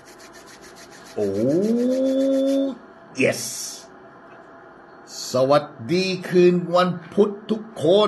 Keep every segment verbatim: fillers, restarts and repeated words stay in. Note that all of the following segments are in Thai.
โอ้ yes สวัสดีคืนวันพุธทุกคน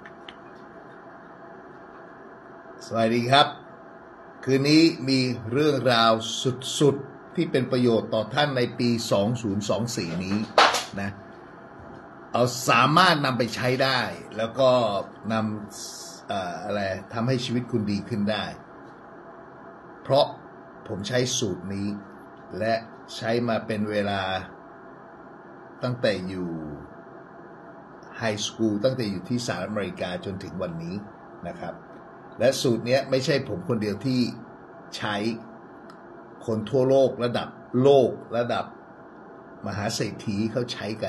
สวัสดีครับคืนนี้มีเรื่องราวสุดๆที่เป็นประโยชน์ต่อท่านในปีสองพันยี่สิบสี่นี้นะเอาสามารถนำไปใช้ได้แล้วก็นำ เอ่อ อะไรทำให้ชีวิตคุณดีขึ้นได้เพราะผมใช้สูตรนี้และใช้มาเป็นเวลาตั้งแต่อยู่ไฮสคูลตั้งแต่อยู่ที่สหรัฐอเมริกาจนถึงวันนี้นะครับและสูตรนี้ไม่ใช่ผมคนเดียวที่ใช้คนทั่วโลกระดับโลกระดับมหาเศรษฐีเขาใช้กัน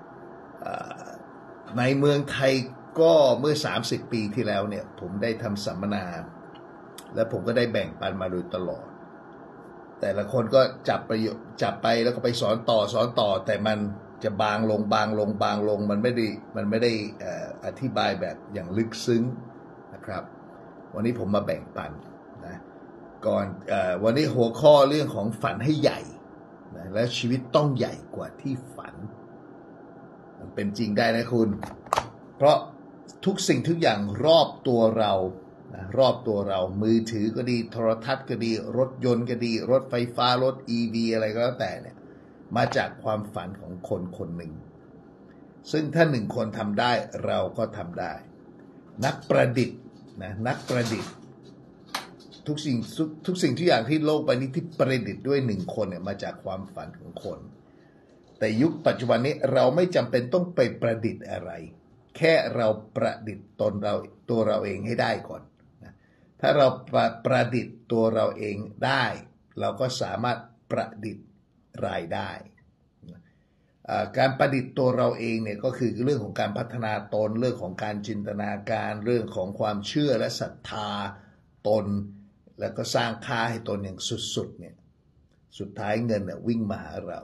ในเมืองไทยก็เมื่อสามสิบปีที่แล้วเนี่ยผมได้ทำสัมมนาและผมก็ได้แบ่งปันมาโดยตลอดแต่ละคนก็จับไปจับไปแล้วก็ไปสอนต่อสอนต่อแต่มันจะบางลงบางลงบางลงมันไม่ได้มันไม่ได้อธิบายแบบอย่างลึกซึ้งนะครับวันนี้ผมมาแบ่งปันนะก่อนเอ่อวันนี้หัวข้อเรื่องของฝันให้ใหญ่นะและชีวิตต้องใหญ่กว่าที่ฝันมันเป็นจริงได้นะคุณเพราะทุกสิ่งทุกอย่างรอบตัวเรานะรอบตัวเรามือถือก็ดีโทรทัศน์ก็ดีรถยนต์ก็ดีรถไฟฟ้ารถ อี วี อะไรก็แล้วแต่เนี่ยมาจากความฝันของคนคนหนึ่งซึ่งถ้าหนึ่งคนทำได้เราก็ทำได้นักประดิษฐ์นะนักประดิษฐ์ทุกสิ่งทุกสิ่งทุกอย่างที่โลกใบนี้ที่ประดิษฐ์ด้วยหนึ่งคนเนี่ยมาจากความฝันของคนแต่ยุคปัจจุบันนี้เราไม่จำเป็นต้องไปประดิษฐ์อะไรแค่เราประดิษฐ์ตนเราตัวเราเองให้ได้ก่อนนะถ้าเราประประดิษฐ์ตัวเราเองได้เราก็สามารถประดิษฐ์รายได้การประดิษฐ์ตัวเราเองเนี่ยก็คือเรื่องของการพัฒนาตนเรื่องของการจินตนาการเรื่องของความเชื่อและศรัทธาตนแล้วก็สร้างค่าให้ตนอย่างสุดๆเนี่ยสุดท้ายเงินเนี่ยวิ่งมาหาเรา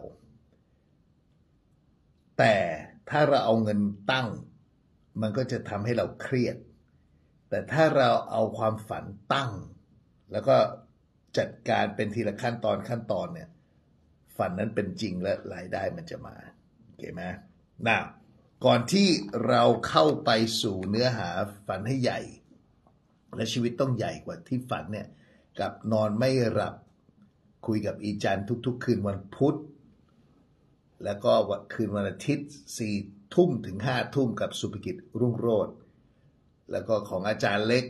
แต่ถ้าเราเอาเงินตั้งมันก็จะทำให้เราเครียดแต่ถ้าเราเอาความฝันตั้งแล้วก็จัดการเป็นทีละขั้นตอนขั้นตอนเนี่ยฝันนั้นเป็นจริงและรายได้มันจะมาโอเคไหมน่ะก่อนที่เราเข้าไปสู่เนื้อหาฝันให้ใหญ่และชีวิตต้องใหญ่กว่าที่ฝันเนี่ยกับนอนไม่หลับคุยกับอีจันทุกๆคืนวันพุธแล้วก็คืนวันอาทิตย์สี่ทุ่มถึงห้าทุ่มกับสุภกิจรุ่งโรจน์แล้วก็ของอาจารย์เล็ก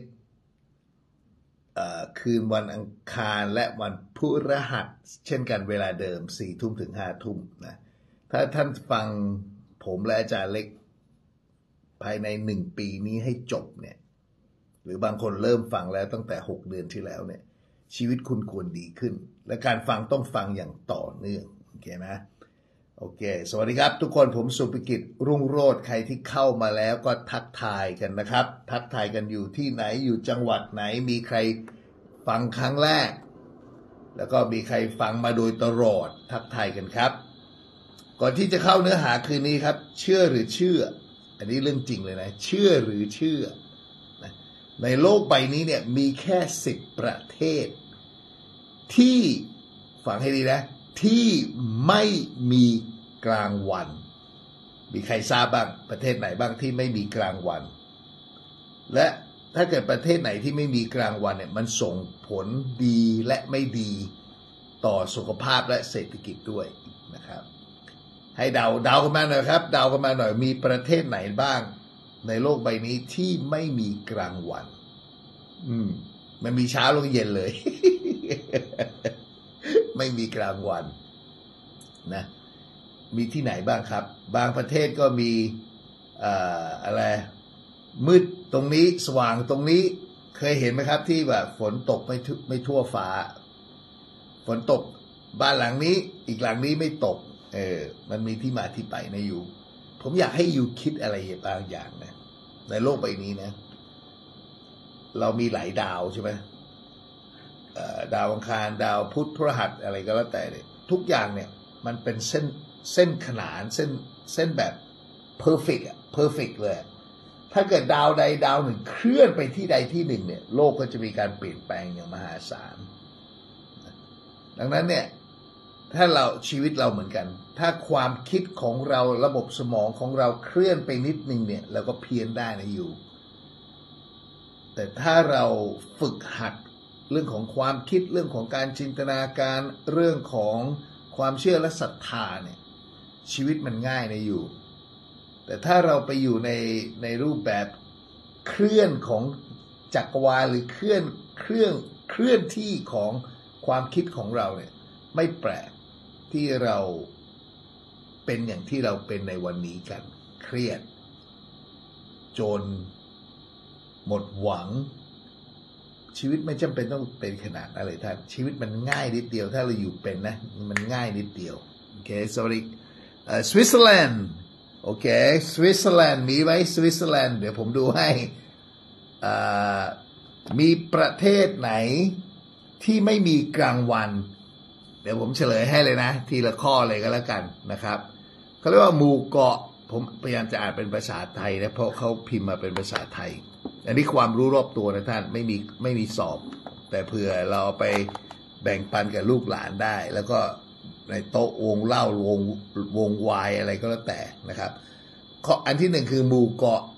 คืนวันอังคารและวันพฤหัสเช่นกันเวลาเดิมสี่ทุ่มถึงห้าทุ่มนะถ้าท่านฟังผมและอาจารย์เล็กภายในหนึ่งปีนี้ให้จบเนี่ยหรือบางคนเริ่มฟังแล้วตั้งแต่หกเดือนที่แล้วเนี่ยชีวิตคุณควรดีขึ้นและการฟังต้องฟังอย่างต่อเนื่องโอเคไหมโอเคสวัสดีครับทุกคนผมสุภกิจรุ่งโรจน์ใครที่เข้ามาแล้วก็ทักทายกันนะครับทักทายกันอยู่ที่ไหนอยู่จังหวัดไหนมีใครฟังครั้งแรกแล้วก็มีใครฟังมาโดยตลอดทักทายกันครับก่อนที่จะเข้าเนื้อหาคืนนี้ครับเชื่อหรือเชื่ออันนี้เรื่องจริงเลยนะเชื่อหรือเชื่อนะในโลกใบนี้เนี่ยมีแค่สิบประเทศที่ฟังให้ดีนะที่ไม่มีกลางวันมีใครทราบบ้างประเทศไหนบ้างที่ไม่มีกลางวันและถ้าเกิดประเทศไหนที่ไม่มีกลางวันเนี่ยมันส่งผลดีและไม่ดีต่อสุขภาพและเศรษฐกิจด้วยนะครับให้เดาเดากันมาหน่อยครับเดากันมาหน่อยมีประเทศไหนบ้างในโลกใบนี้ที่ไม่มีกลางวันอืมมันมีเช้าลงเย็นเลย ไม่มีกลางวันนะมีที่ไหนบ้างครับบางประเทศก็มีเอ่ออะไรมืดตรงนี้สว่างตรงนี้เคยเห็นไหมครับที่แบบฝนตกไม่ไม่ทั่วฟ้าฝนตกบ้านหลังนี้อีกหลังนี้ไม่ตกเออมันมีที่มาที่ไปนะอยู่ผมอยากให้อยู่คิดอะไรบางอย่างนะในโลกใบนี้นะเรามีหลายดาวใช่ไหมดาวอังคารดาวพุธพฤหัสอะไรก็แล้วแต่เนี่ยทุกอย่างเนี่ยมันเป็นเส้นเส้นขนานเส้นเส้นแบบ perfect อ่ะ perfect เลยถ้าเกิดดาวใดดาวหนึ่งเคลื่อนไปที่ใดที่หนึ่งเนี่ยโลกก็จะมีการเปลี่ยนแปลงอย่างมหาศาลดังนั้นเนี่ยถ้าเราชีวิตเราเหมือนกันถ้าความคิดของเราระบบสมองของเราเคลื่อนไปนิดนึงเนี่ยเราก็เพี้ยนได้นะอยู่แต่ถ้าเราฝึกหัดเรื่องของความคิดเรื่องของการจินตนาการเรื่องของความเชื่อและศรัทธาเนี่ยชีวิตมันง่ายนะอยู่แต่ถ้าเราไปอยู่ในในรูปแบบเคลื่อนของจักรวาลหรือเคลื่อนเครื่องเคลื่อนที่ของความคิดของเราเนี่ยไม่แปลกที่เราเป็นอย่างที่เราเป็นในวันนี้กันเครียดจนหมดหวังชีวิตไม่จำเป็นต้องเป็นขนาดนั้นเลยท่านชีวิตมันง่ายนิดเดียวถ้าเราอยู่เป็นนะมันง่ายนิดเดียวโอเคสวัสดีสวิตเซอร์แลนด์โอเคสวิตเซอร์แลนด์มีไหมสวิตเซอร์แลนด์เดี๋ยวผมดูให้มีประเทศไหนที่ไม่มีกลางวันเดี๋ยวผมเฉลยให้เลยนะทีละข้อเลยก็แล้วกันนะครับเขาเรียกว่าหมู่เกาะผมพยายามจะอ่านเป็นภาษาไทยนะเพราะเขาพิมพ์มาเป็นภาษาไทยอันนี้ความรู้รอบตัวนะท่านไม่มีไม่มีสอบแต่เผื่อเราไปแบ่งปันกับลูกหลานได้แล้วก็ในโต๊ะวงเล่าวงวงวายอะไรก็แล้วแต่นะครับข้ออันที่หนึ่งคือหมู่เกาะ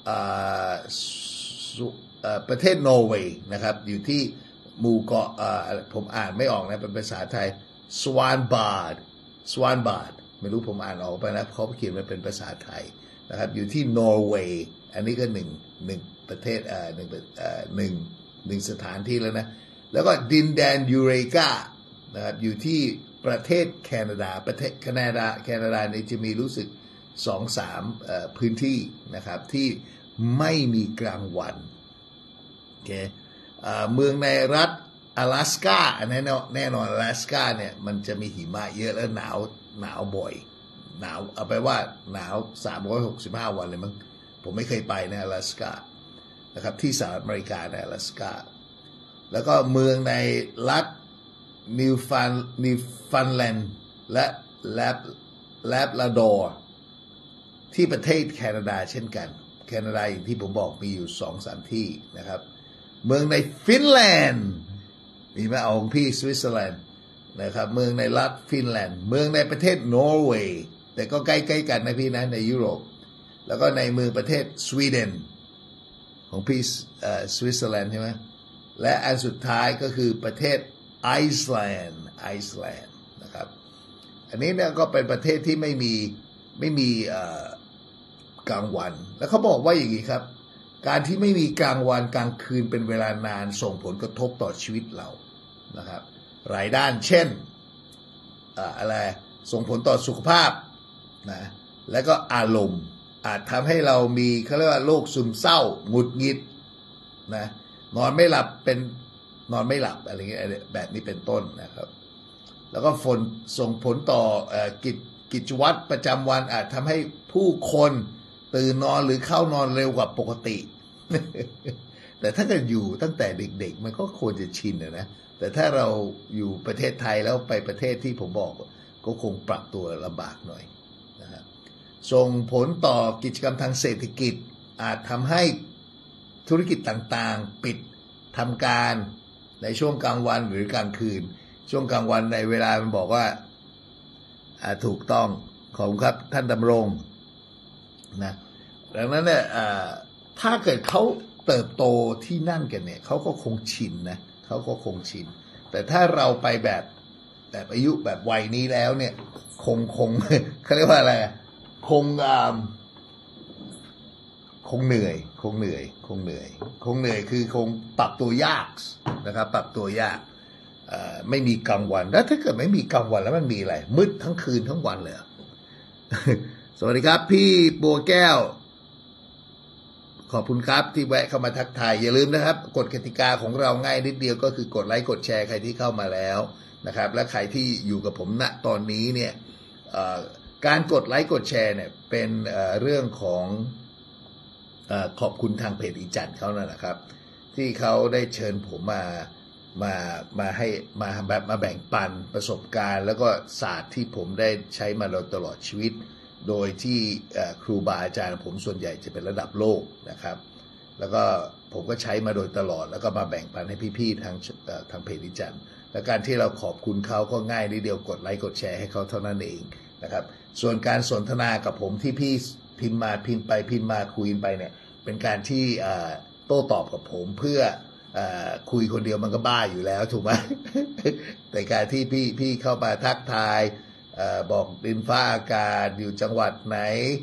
ประเทศนอร์เวย์นะครับอยู่ที่หมู่เกาะผมอ่านไม่ออกนะเป็นภาษาไทยสวานบาร์ดสวานบาร์ดไม่รู้ผมอ่านออกไปนะเขาเขียนมาเป็นภาษาไทยนะครับอยู่ที่นอร์เวย์อันนี้ก็หนึ่งหนึ่งประเทศอ่าหนึ่งอ่าหนึ่งหนึ่งสถานที่แล้วนะแล้วก็ดินแดนยูเรกานะครับอยู่ที่ประเทศแคนาดาประเทศแคนาดาแคนาดาเนี่ยจะมีรู้สึกสองสามพื้นที่นะครับที่ไม่มีกลางวันโอเคเมืองในรัฐ阿拉斯ก้าอันนี้แน่นอน阿拉斯ก้าเนี่ยมันจะมีหิมะเยอะแล้วหนาวหนาวบ่อยหนาวเอาไปว่าหนาวสามร้อยหกสิบห้าวันเลยมั้งผมไม่เคยไปใน阿拉斯ก้านะครับที่สหรัฐอเมริกาใน阿拉斯ก้าแล้วก็เมืองในรัฐนิวฟันนิวฟันแลนด์และแลบแลบลาดอร์ที่ประเทศแคนาดาเช่นกันแคนาดาอย่างที่ผมบอกมีอยู่สองสามที่นะครับเมืองในฟินแลนด์มีไหมเอาของพี่สวิตเซอร์แลนด์นะครับเมืองในรัฐฟินแลนด์เมืองในประเทศนอร์เวย์แต่ก็ใกล้ๆกันนะพี่นะในยุโรปแล้วก็ในเมืองประเทศสวีเดนของพี่สวิตเซอร์แลนด์ใช่ไหมและอันสุดท้ายก็คือประเทศไอซ์แลนด์ไอซ์แลนด์นะครับอันนี้เนี่ยก็เป็นประเทศที่ไม่มีไม่มีกลางวันแล้วเขาบอกว่าอย่างนี้ครับการที่ไม่มีกลางวันกลางคืนเป็นเวลานานส่งผลกระทบต่อชีวิตเรานะครับหลายด้านเช่นอะไรส่งผลต่อสุขภาพนะแล้วก็อารมณ์อาจทำให้เรามีเขาเรียกว่าโรคซึมเศร้าหงุดหงิดนะนอนไม่หลับเป็นนอนไม่หลับอะไรเงี้ยแบบนี้เป็นต้นนะครับแล้วก็ฝนส่งผลต่อกิจกิจวัตรประจำวันอาจทำให้ผู้คนตื่นนอนหรือเข้านอนเร็วกว่าปกติ แต่ถ้าเกิดอยู่ตั้งแต่เด็กๆมันก็ควรจะชินนะแต่ถ้าเราอยู่ประเทศไทยแล้วไปประเทศที่ผมบอกก็คงปรับตัวลำบากหน่อยนะครับส่งผลต่อกิจกรรมทางเศรษฐกิจอาจทำให้ธุรกิจต่างๆปิดทำการในช่วงกลางวันหรือกลางคืนช่วงกลางวันในเวลามันบอกว่าถูกต้องขอบคุณครับท่านดำรงนะดังนั้นเนี่ยถ้าเกิดเขาเติบโตที่นั่นกันเนี่ยเขาก็คงชินนะเขาก็คงชินแต่ถ้าเราไปแบบแบบอายุแบบวัยนี้แล้วเนี่ยคงคงเขาเรียกว่าอะไรคงคงเหนื่อยคงเหนื่อยคงเหนื่อยคงเหนื่อยคือคงปรับตัวยากนะครับปรับตัวยากไม่มีกลางวันแล้วถ้าเกิดไม่มีกลางวันแล้วมันมีอะไรมืดทั้งคืนทั้งวันเลย สวัสดีครับพี่บัวแก้วขอบคุณครับที่แวะเข้ามาทักทายอย่าลืมนะครับกฎกติกาของเราง่ายนิดเดียวก็คือกดไลค์กดแชร์ใครที่เข้ามาแล้วนะครับและใครที่อยู่กับผมณตอนนี้เนี่ยการกดไลค์กดแชร์เนี่ยเป็นเรื่องของขอบคุณทางเพจอีจันเขานั่นแหละครับที่เขาได้เชิญผมมามามาให้มาแบบมาแบ่งปันประสบการณ์แล้วก็ศาสตร์ที่ผมได้ใช้มาโดยตลอดชีวิตโดยที่ครูบาอาจารย์ผมส่วนใหญ่จะเป็นระดับโลกนะครับแล้วก็ผมก็ใช้มาโดยตลอดแล้วก็มาแบ่งปันให้พี่ๆทางทางเพจอีจันและการที่เราขอบคุณเขาก็ง่ายนิดเดียวกดไลค์กดแชร์ให้เขาเท่านั้นเองนะครับส่วนการสนทนากับผมที่พี่พิมพ์มาพิมพ์ไปพิมพ์มาคุยไปเนี่ยเป็นการที่โต้ตอบกับผมเพื่อคุยคนเดียวมันก็บ้าอยู่แล้วถูกไหม แต่การที่พี่พี่เข้ามาทักทายบอกดินฟ้าอากาศอยู่จังหวัดไหน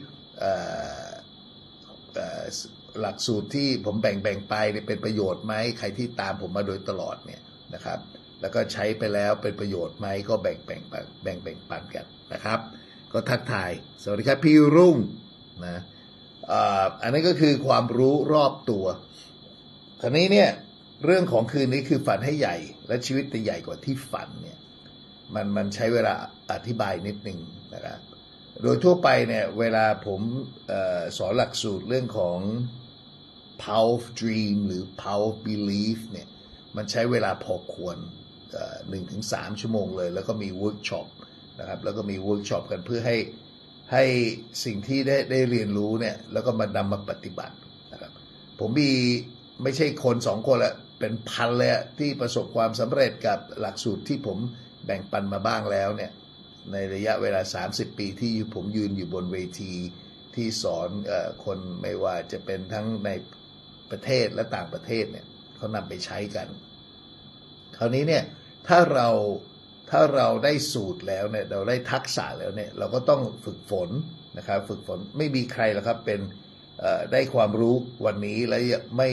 หลักสูตรที่ผมแบ่งแบ่งไปเป็นประโยชน์ไหมใครที่ตามผมมาโดยตลอดเนี่ยนะครับแล้วก็ใช้ไปแล้วเป็นประโยชน์ไหมก็แบ่งแบ่งแบ่งแบ่งปันกันนะครับก็ทักทายสวัสดีครับพี่รุ่งนะอันนี้ก็คือความรู้รอบตัวคราวนี้เนี่ยเรื่องของคืนนี้คือฝันให้ใหญ่และชีวิตจะใหญ่กว่าที่ฝันเนี่ยมันมันใช้เวลาอธิบายนิดนึงนะครับโดยทั่วไปเนี่ยเวลาผมเอ่อสอนหลักสูตรเรื่องของ power of dream หรือ power of belief เนี่ยมันใช้เวลาพอควรหนึ่งถึงสามชั่วโมงเลยแล้วก็มีเวิร์กช็อปนะครับแล้วก็มีเวิร์กช็อปกันเพื่อให้ให้สิ่งที่ได้ได้เรียนรู้เนี่ยแล้วก็มานำมาปฏิบัตินะครับผมมีไม่ใช่คนสองคนละเป็นพันเลยที่ประสบความสำเร็จกับหลักสูตรที่ผมแบ่งปันมาบ้างแล้วเนี่ยในระยะเวลาสามสิบปีที่ผมยืนอยู่บนเวทีที่สอนเอ่อคนไม่ว่าจะเป็นทั้งในประเทศและต่างประเทศเนี่ยเขานำไปใช้กันคราวนี้เนี่ยถ้าเราถ้าเราได้สูตรแล้วเนี่ยเราได้ทักษะแล้วเนี่ยเราก็ต้องฝึกฝนนะครับฝึกฝนไม่มีใครหรอกครับเป็นได้ความรู้วันนี้แล้วไม่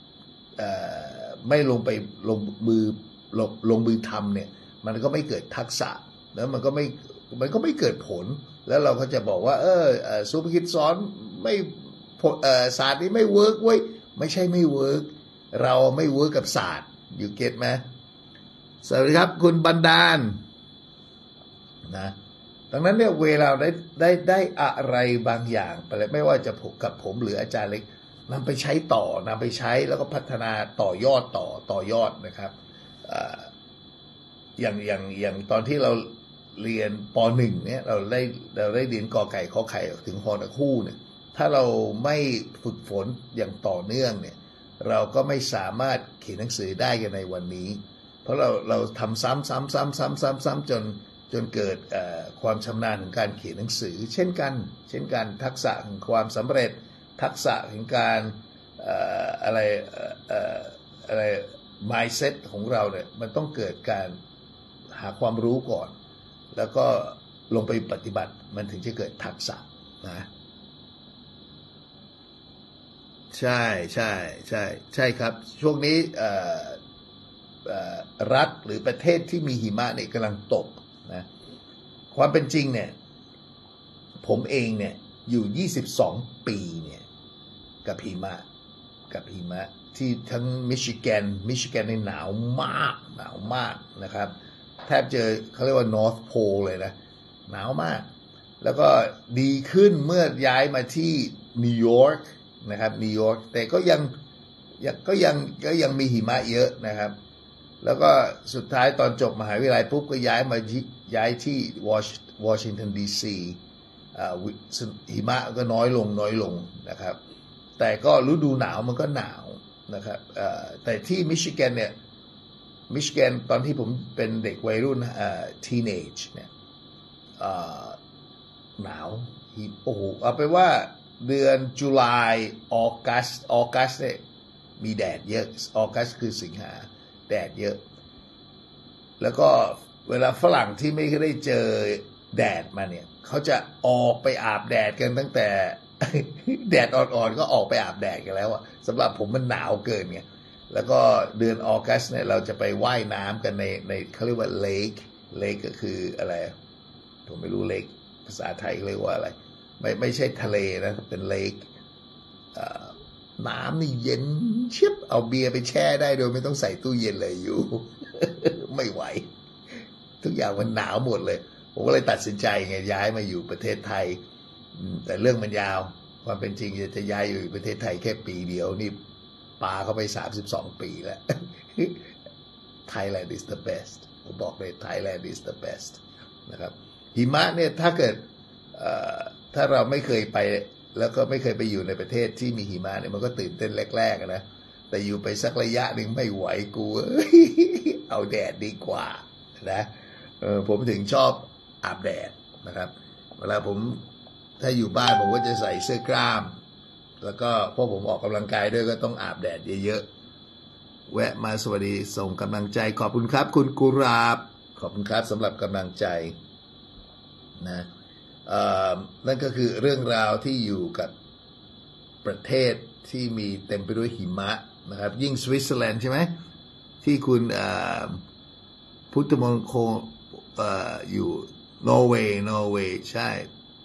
ไม่ลงไปลงมือลงลงมือทำเนี่ยมันก็ไม่เกิดทักษะแล้วมันก็ไม่มันก็ไม่เกิดผลแล้วเราก็จะบอกว่าเออซูเปอร์คิดสอนไม่ศาสตร์นี้ไม่เวิร์กเว้ยไม่ใช่ไม่เวิร์กเราไม่เวิร์กกับศาสตร์อยู่เก็ตไหมสวัสดีครับคุณบรรดาลนะดังนั้นเนี่ยเวลาได้ได้ได้อะไรบางอย่างไปเลยไม่ว่าจะกับผมหรืออาจารย์เล็กนำไปใช้ต่อนำไปใช้แล้วก็พัฒนาต่อยอดต่อต่อยอดนะครับอย่างอย่างอย่างตอนที่เราเรียนป.หนึ่ง เนี่ยเราได้เราได้เรียนกอไก่ขอไข่ถึงฮอนคู่เนี่ยถ้าเราไม่ฝึกฝนอย่างต่อเนื่องเนี่ยเราก็ไม่สามารถเขียนหนังสือได้กันในวันนี้เพราะเราเราทำซ้ำซ้ำซ้ำซ้ำซ้ำซ้ำจนจนเกิดความชำนาญของการเขียนหนังสือเช่นกันเช่นกันทักษะของความสำเร็จทักษะของการอะไรอะไร mindset ของเราเนี่ยมันต้องเกิดการหาความรู้ก่อนแล้วก็ลงไปปฏิบัติมันถึงจะเกิดทักษะนะใช่ใช่ใช่ใช่ครับช่วงนี้รัฐหรือประเทศที่มีหิมะเนี่ยกำลังตกนะความเป็นจริงเนี่ยผมเองเนี่ยอยู่ยี่สิบสองปีเนี่ยกับหิมะกับหิมะที่ทั้งมิชิแกนมิชิแกนในหนาวมากหนาวมากนะครับแทบเจอเขาเรียกว่า North Pole เลยนะหนาวมากแล้วก็ดีขึ้นเมื่อย้ายมาที่นิวยอร์กนะครับนิวยอร์กแต่ก็ยังก็ยังก็ยังมีหิมะเยอะนะครับแล้วก็สุดท้ายตอนจบมหาวิทยาลัยปุ๊บก็ย้ายมาย้ายที่วอชิงตันดีซีหิมะก็น้อยลงน้อยลงนะครับแต่ก็ฤดูหนาวมันก็หนาวนะครับแต่ที่มิชิแกนเนี่ยมิชิแกนตอนที่ผมเป็นเด็กวัยรุ่นทีเนจเนี่ยหนาวโอ้โหเอาไปว่าเดือนตุลาออกัสออกัสเนี่ยมีแดดเยอะออกัสคือสิงหาแดดเยอะแล้วก็เวลาฝรั่งที่ไม่ได้เจอแดดมาเนี่ยเขาจะออกไปอาบแดดกันตั้งแต่ แดดอ่อนๆก็ออกไปอาบแดดกันแล้วอะสำหรับผมมันหนาวเกินไงแล้วก็เดือนออกัสเนี่ยเราจะไปว่ายน้ำกันในในเขาเรียกว่าเลคเลคก็คืออะไรผมไม่รู้เลคภาษาไทยเรียกว่าอะไรไม่ไม่ใช่ทะเลนะเป็นเลคน้ำนี่เย็นเชียบเอาเบียร์ไปแช่ได้โดยไม่ต้องใส่ตู้เย็นเลยอยู่ ไม่ไหวทุกอย่างมันหนาวหมดเลยผมก็เลยตัดสินใจไงย้ายมาอยู่ประเทศไทยแต่เรื่องมันยาวความเป็นจริงจะย้ายอยู่ประเทศไทยแค่ปีเดียวนี่ปาเข้าไปสามสิบสองปีแล้ว Thailand is the best ผมบอกเลย Thailand is the best นะครับหิมะเนี่ยถ้าเกิดถ้าเราไม่เคยไปแล้วก็ไม่เคยไปอยู่ในประเทศที่มีหิมะเนี่ยมันก็ตื่นเต้นแรกๆนะแต่อยู่ไปสักระยะหนึ่งไม่ไหวกูเอาเอาแดดดีกว่านะเออผมถึงชอบอาบแดดนะครับเวลาผมถ้าอยู่บ้านผมก็จะใส่เสื้อกล้ามแล้วก็พอผมออกกำลังกายด้วยก็ต้องอาบแดดเยอะๆแวะมาสวัสดีส่งกำลังใจขอบคุณครับคุณกุราบขอบคุณครับสำหรับกำลังใจนะนั่นก็คือเรื่องราวที่อยู่กับประเทศที่มีเต็มไปด้วยหิมะนะครับยิ่งสวิตเซอร์แลนด์ใช่ไหมที่คุณพุทธมงคลอยู่นอร์เวย์นอร์เวย์ใช่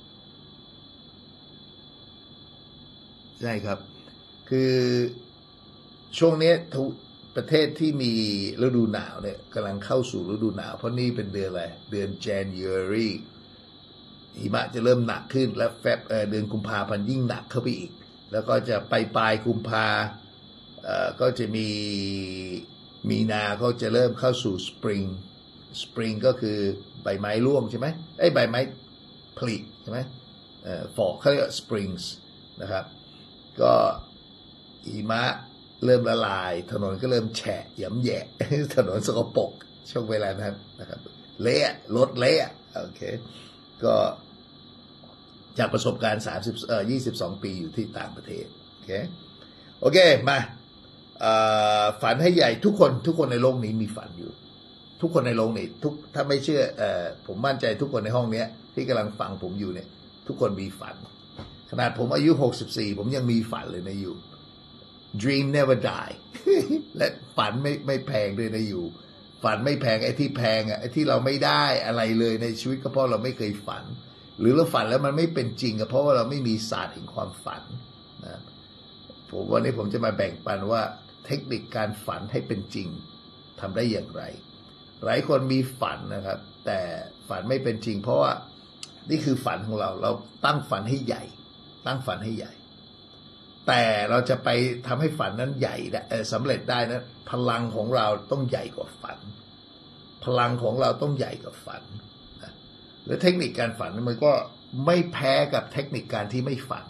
ใช่ครับคือช่วงนี้ทุกประเทศที่มีฤดูหนาวเนี่ยกำลังเข้าสู่ฤดูหนาวเพราะนี่เป็นเดือนอะไรเดือน January หิมะจะเริ่มหนักขึ้นและแฟบเดือนกุมภาพันธ์ยิ่งหนักเข้าไปอีกแล้วก็จะไปปลายกุมภาเอ่อก็จะมีมีนาก็จะเริ่มเข้าสู่สปริงสปริงก็คือใบไม้ร่วงใช่ไหมไอ้ใบไม้ผลิใช่ไหมเอ่อฟอเขาเรียกสปริงส์นะครับก็หิมะเริ่มละลายถนนก็เริ่มแฉะหย่ำแย่ถนนสกปรกช่วงเวลานั้นนะครับเละรถเละโอเคก็จากประสบการณ์สามสิบเอ่อยี่สิบสองปีอยู่ที่ต่างประเทศโอเคโอเคมาฝันให้ใหญ่ทุกคนทุกคนในโลกนี้มีฝันอยู่ทุกคนในโลกนี้ทุกถ้าไม่เชื่อเอ่อผมมั่นใจทุกคนในห้องนี้ที่กำลังฟังผมอยู่เนี่ยทุกคนมีฝันขนาดผมอายุหกสิบสี่ผมยังมีฝันเลยนะอยู่ dream never die และฝันไม่ไม่แพงด้วยนะอยู่ฝันไม่แพงไอ้ที่แพงอ่ะไอ้ที่เราไม่ได้อะไรเลยในชีวิตก็เพราะเราไม่เคยฝันหรือเราฝันแล้วมันไม่เป็นจริงก็เพราะว่าเราไม่มีศาสตร์แห่งความฝันนะผมวันนี้ผมจะมาแบ่งปันว่าเทคนิคการฝันให้เป็นจริงทำได้อย่างไรหลายคนมีฝันนะครับแต่ฝันไม่เป็นจริงเพราะว่านี่คือฝันของเราเราตั้งฝันให้ใหญ่ตั้งฝันให้ใหญ่แต่เราจะไปทำให้ฝันนั้นใหญ่สำเร็จได้นะพลังของเราต้องใหญ่กว่าฝันพลังของเราต้องใหญ่กว่าฝันนะและเทคนิคการฝันมันก็ไม่แพ้กับเทคนิคการที่ไม่ฝัน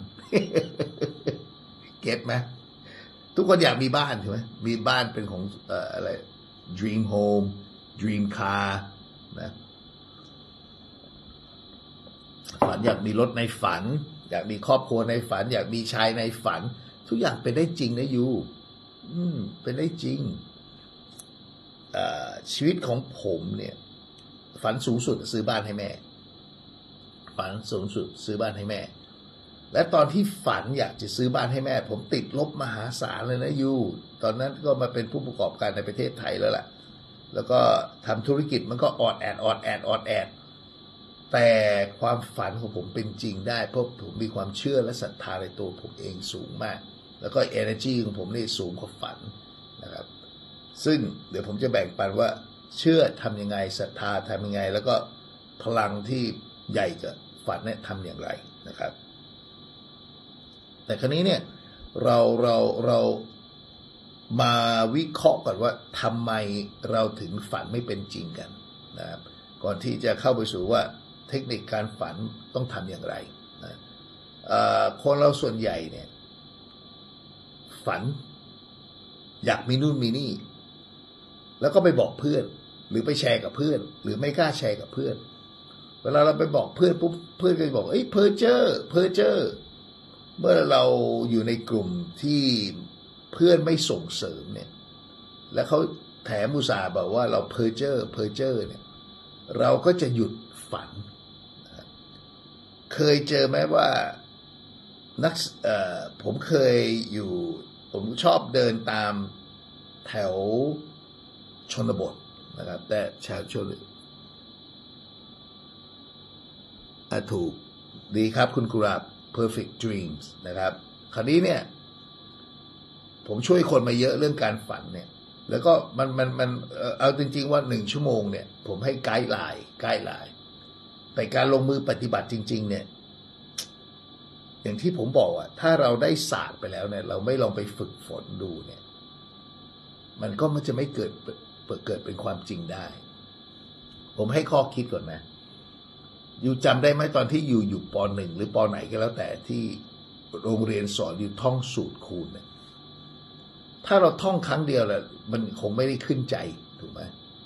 เก็ตไหมทุกคนอยากมีบ้านใช่ไหมมีบ้านเป็นของเอ่ออะไร dream home dream car นะฝันอยากมีรถในฝันอยากมีครอบครัวในฝันอยากมีชายในฝันทุกอย่างเป็นได้จริงนะยูอืมเป็นได้จริงชีวิตของผมเนี่ยฝันสูงสุดซื้อบ้านให้แม่ฝันสูงสุดซื้อบ้านให้แม่และตอนที่ฝันอยากจะซื้อบ้านให้แม่ผมติดลบมหาศาลเลยนะยูตอนนั้นก็มาเป็นผู้ประกอบการในประเทศไทยแล้วล่ะแล้วก็ทำธุรกิจมันก็ออดแอดออดแอดออดแอดแต่ความฝันของผมเป็นจริงได้เพราะผมมีความเชื่อและศรัทธาในตัวผมเองสูงมากแล้วก็ energy ของผมนี่สูงกว่าฝันนะครับซึ่งเดี๋ยวผมจะแบ่งปันว่าเชื่อทำยังไงศรัทธาทำยังไงแล้วก็พลังที่ใหญ่กับฝันเนี่ยทำอย่างไรนะครับแต่คราวนี้เนี่ยเราเราเรามาวิเคราะห์ก่อนว่าทำไมเราถึงฝันไม่เป็นจริงกันนะครับก่อนที่จะเข้าไปสู่ว่าเทคนิคการฝันต้องทำอย่างไรนะคนเราส่วนใหญ่เนี่ยฝันอยากมีนู่นมีนี่แล้วก็ไปบอกเพื่อนหรือไปแชร์กับเพื่อนหรือไม่กล้าแชร์กับเพื่อนเวลาเราไปบอกเพื่อนปุ๊บเพื่อนก็จะบอกเอ้ยเพ้อเจ้อเพ้อเจ้อเมื่อเราอยู่ในกลุ่มที่เพื่อนไม่ส่งเสริมเนี่ยแล้วเขาแถมอุตส่าห์บอกว่าเราเพ้อเจ้อเพ้อเจ้อเนี่ยเราก็จะหยุดฝันเคยเจอไหมว่านักเอ่อผมเคยอยู่ผมชอบเดินตามแถวชนบทนะครับแต่ชาวชนถูกดีครับคุณกุราบ perfect dreams นะครับคราวนี้เนี่ยผมช่วยคนมาเยอะเรื่องการฝันเนี่ยแล้วก็มันมันมันเอาจริงๆว่าหนึ่งชั่วโมงเนี่ยผมให้ไกด์ไลน์ไกด์ไลน์แต่การลงมือปฏิบัติจริงๆเนี่ยอย่างที่ผมบอกอ่ะถ้าเราได้ศาสตร์ไปแล้วเนี่ยเราไม่ลองไปฝึกฝนดูเนี่ยมันก็มันจะไม่เกิดเกิดเป็นความจริงได้ผมให้ข้อคิดก่อนนะอยู่จำได้ไหมตอนที่อยู่อยู่ป.หนึ่งหรือป.ไหนก็แล้วแต่ที่โรงเรียนสอนอยู่ท่องสูตรคูณเนี่ยถ้าเราท่องครั้งเดียวแหละมันคงไม่ได้ขึ้นใจถูกไหม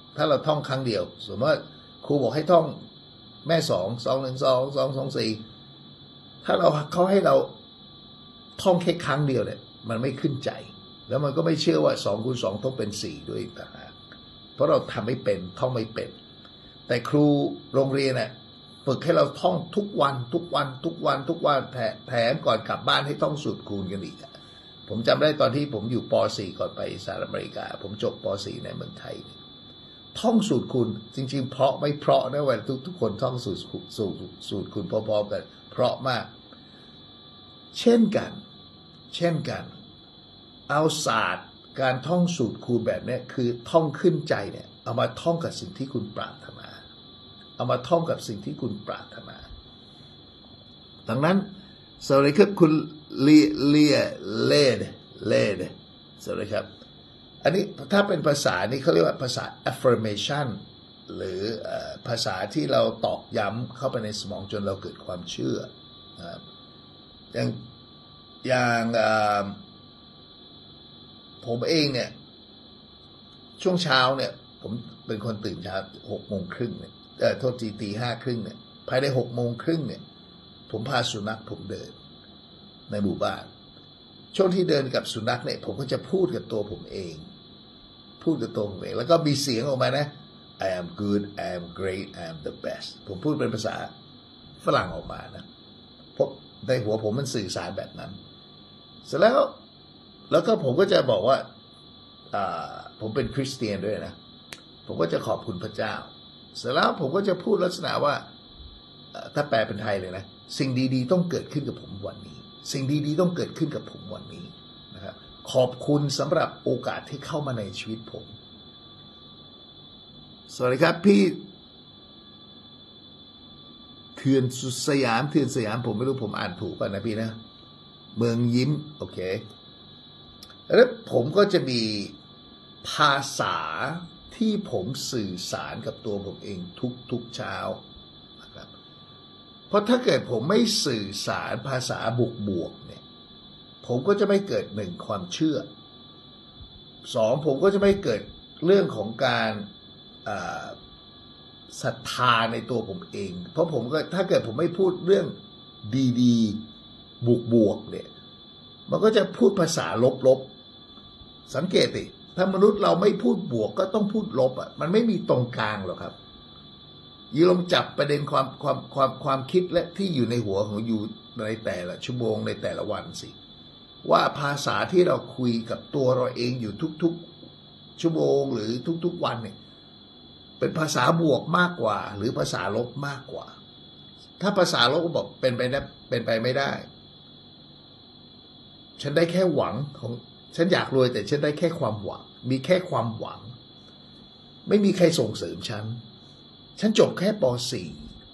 ถ้าเราท่องครั้งเดียวสมมติว่าครูบอกให้ท่องแม่สองสองหนึ่งสองสองสองสี่ถ้าเราเขาให้เราท่องแค่ครั้งเดียวเนี่ยมันไม่ขึ้นใจแล้วมันก็ไม่เชื่อว่าสองคูณสองต้องเป็นสี่ด้วยต่างหากเพราะเราทำไม่เป็นท่องไม่เป็นแต่ครูโรงเรียนเนี่ยฝึกให้เราท่องทุกวันทุกวันทุกวันทุกวันแถมก่อนกลับบ้านให้ท่องสูตรคูณกันอีกผมจำได้ตอนที่ผมอยู่ป .สี่ ก่อนไปสหรัฐอเมริกาผมจบป .สี่ ในเมืองไทยท่องสูตรคูณจริงๆเพราะไม่เพราะนะเวลาทุกทุกคนท่องสูตรสูตรสูตรคูณพร้อมๆกันเพราะมากเช่นกันเช่นกันเอาศาสตร์การท่องสูตรคูณแบบนี้คือท่องขึ้นใจเนี่ยเอามาท่องกับสิ่งที่คุณปรารถนาเอามาท่องกับสิ่งที่คุณปรารถนาดังนั้นสวัสดีครับคุณเลียเลียเลดเลดสวัสดีครับอันนี้ถ้าเป็นภาษานี่เขาเรียกว่าภาษา affirmation หรือภาษาที่เราตอกย้ำเข้าไปในสมองจนเราเกิดความเชื่ออย่างอย่างผมเองเนี่ยช่วงเช้าเนี่ยผมเป็นคนตื่นเช้าหกโมงครึ่งเนี่ยเออโทษทีตีห้าครึ่งเนี่ยภายในหกโมงครึ่งเนี่ยผมพาสุนัขผมเดินในหมู่บ้านช่วงที่เดินกับสุนัขเนี่ยผมก็จะพูดกับตัวผมเองพูดกับตัวผมเองแล้วก็มีเสียงออกมานะ I am good I am great I am the best ผมพูดเป็นภาษาฝรั่งออกมานะเพราะในหัวผมมันสื่อสารแบบนั้นเสร็จแล้วแล้วก็ผมก็จะบอกว่าผมเป็นคริสเตียนด้วยนะผมก็จะขอบคุณพระเจ้าเสร็จแล้วผมก็จะพูดลักษณะว่าถ้าแปลเป็นไทยเลยนะสิ่งดีๆต้องเกิดขึ้นกับผมวันนี้สิ่งดีๆต้องเกิดขึ้นกับผมวันนี้นะครับขอบคุณสำหรับโอกาสที่เข้ามาในชีวิตผมสวัสดีครับพี่เถื่อนสุดสยามเถื่อนสยามผมไม่รู้ผมอ่านถูกป่ะนะพี่นะเมืองยิ้มโอเคแล้วผมก็จะมีภาษาที่ผมสื่อสารกับตัวผมเองทุกๆเช้านะครับเพราะถ้าเกิดผมไม่สื่อสารภาษาบวกบวกเนี่ยผมก็จะไม่เกิดหนึ่งความเชื่อสองผมก็จะไม่เกิดเรื่องของการศรัทธาในตัวผมเองเพราะผมก็ถ้าเกิดผมไม่พูดเรื่องดีๆบวกบวกเนี่ยมันก็จะพูดภาษาลบๆสังเกตดิถ้ามนุษย์เราไม่พูดบวกก็ต้องพูดลบอ่ะมันไม่มีตรงกลางหรอกครับยูลองจับประเด็นความความความความคิดและที่อยู่ในหัวของยูในแต่ละชั่วโมงในแต่ละวันสิว่าภาษาที่เราคุยกับตัวเราเองอยู่ทุกๆชั่วโมงหรือทุกๆวันเนี่ยเป็นภาษาบวกมากกว่าหรือภาษาลบมากกว่าถ้าภาษาลบก็บอกเป็นไปได้เป็นไปไม่ได้ฉันได้แค่หวังของฉันอยากรวยแต่ฉันได้แค่ความหวังมีแค่ความหวังไม่มีใครส่งเสริมฉันฉันจบแค่ป .สี่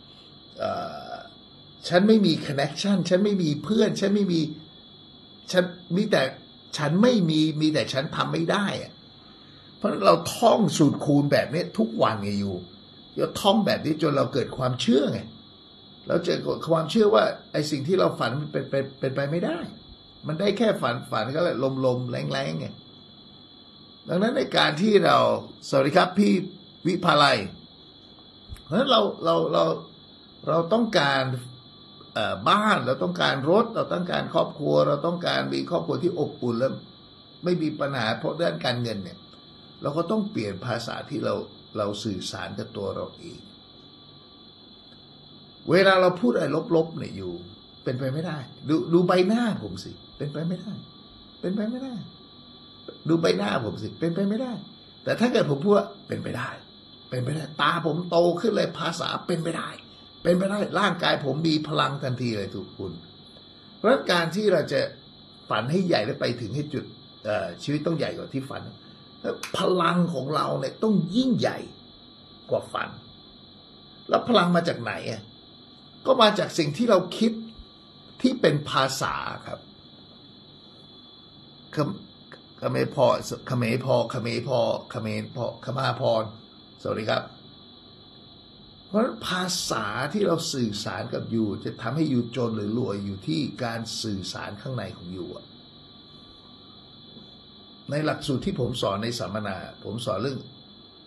ฉันไม่มีคอนเนคชั่นฉันไม่มีเพื่อนฉันไม่มีฉันมีแต่ฉันไม่มีมีแต่ฉันทำไม่ได้อะเพราะเราท่องสูตรคูณแบบนี้ทุกวันไงอยู่เราท่องแบบนี้จนเราเกิดความเชื่อไงเราเจอความเชื่อว่าไอ้สิ่งที่เราฝันมันเป็นเป็นเป็นไปไม่ได้มันได้แค่ฝันฝันก็แหละลมๆแรงๆไงดังนั้นในการที่เราสวัสดีครับพี่วิภาลัยเพราะฉะนั้นเราเราเราเราต้องการบ้านเราต้องการรถเราต้องการครอบครัวเราต้องการมีครอบครัวที่อบอุ่นและไม่มีปัญหาเพราะด้านการเงินเนี่ยเราก็ต้องเปลี่ยนภาษาที่เราเราสื่อสารกับตัวเราเองเวลาเราพูดอะไรลบๆเนี่ยอยู่เป็นไปไม่ได้ดูดูใบหน้าผมสิเป็นไปไม่ได้เป็นไปไม่ได้ดูใบหน้าผมสิเป็นไปไม่ได้แต่ถ้าเกิดผมพูดว่าเป็นไปได้เป็นไปได้ตาผมโตขึ้นเลยภาษาเป็นไปได้เป็นไปได้ร่างกายผมมีพลังทันทีเลยทุกคนเพราะการที่เราจะฝันให้ใหญ่และไปถึงให้จุดชีวิตต้องใหญ่กว่าที่ฝันพลังของเราเนี่ยต้องยิ่งใหญ่กว่าฝันแล้วพลังมาจากไหนอ่ะก็มาจากสิ่งที่เราคิดที่เป็นภาษาครับคเมพอคเมพอคเมพอคเมพอคมาพรสวัสดีครับเพราะภาษาที่เราสื่อสารกับยูจะทำให้ยูจนหรือรวยอยู่ที่การสื่อสารข้างในของยูในหลักสูตรที่ผมสอนในสัมมนาผมสอนเรื่อง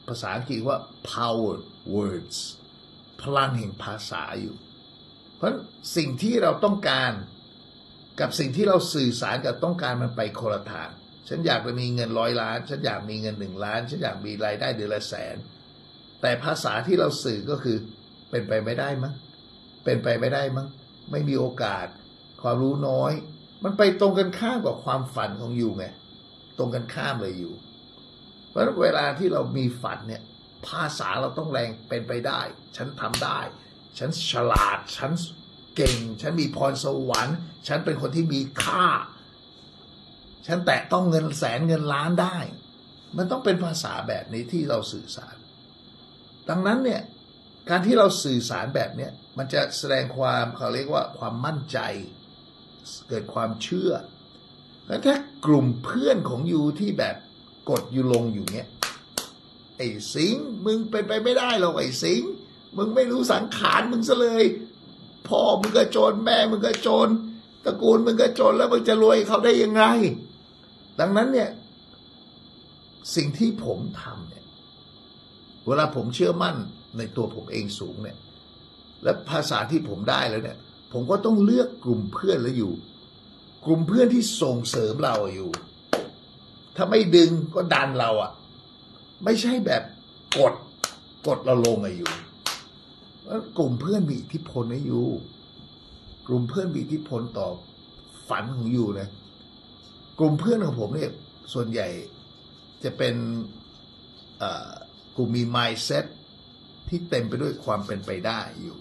ภาษาอังกฤษว่า power words พลังแห่งภาษาอยู่เพราะสิ่งที่เราต้องการกับสิ่งที่เราสื่อสารกับต้องการมันไปคนละทางฉันอยากจะมีเงินร้อยล้านฉันอยากมีเงินหนึ่งล้านฉันอยากมีรายได้เดือนละแสนแต่ภาษาที่เราสื่อก็คือเป็นไปไม่ได้มั้งเป็นไปไม่ได้มั้งไม่มีโอกาสความรู้น้อยมันไปตรงกันข้ามกับความฝันของอยู่ไงตรงกันข้ามเลยอยู่เพราะเวลาที่เรามีฝันเนี่ยภาษาเราต้องแรงเป็นไปได้ฉันทำได้ฉันฉลาดฉันเก่งฉันมีพรสวรรค์ฉันเป็นคนที่มีค่าฉันแตะต้องเงินแสนเงินล้านได้มันต้องเป็นภาษาแบบนี้ที่เราสื่อสารดังนั้นเนี่ยการที่เราสื่อสารแบบนี้มันจะแสดงความเขาเรียกว่าความมั่นใจเกิดความเชื่อแล้วถ้ากลุ่มเพื่อนของยูที่แบบกดยูลงอยู่เนี่ยไอ้สิงมึงเป็นไปไม่ได้หรอกไอ้สิงมึงไม่รู้สังขารมึงซะเลยพ่อมึงก็จนแม่มึงก็จนตระกูลมึงก็จนแล้วมึงจะรวยเขาได้ยังไงดังนั้นเนี่ยสิ่งที่ผมทำเนี่ยเวลาผมเชื่อมั่นในตัวผมเองสูงเนี่ยและภาษาที่ผมได้แล้วเนี่ยผมก็ต้องเลือกกลุ่มเพื่อนแล้วอยู่กลุ่มเพื่อนที่ส่งเสริมเราอยู่ถ้าไม่ดึงก็ดันเราอ่ะไม่ใช่แบบกดกดเราลงอะอยู่กลุ่มเพื่อนมีอิทธิพลนะอยู่กลุ่มเพื่อนมีอิทธิพลต่อฝันของอยู่นะกลุ่มเพื่อนของผมเนี่ยส่วนใหญ่จะเป็นกลุ่มมี mindset ที่เต็มไปด้วยความเป็นไปได้อยู่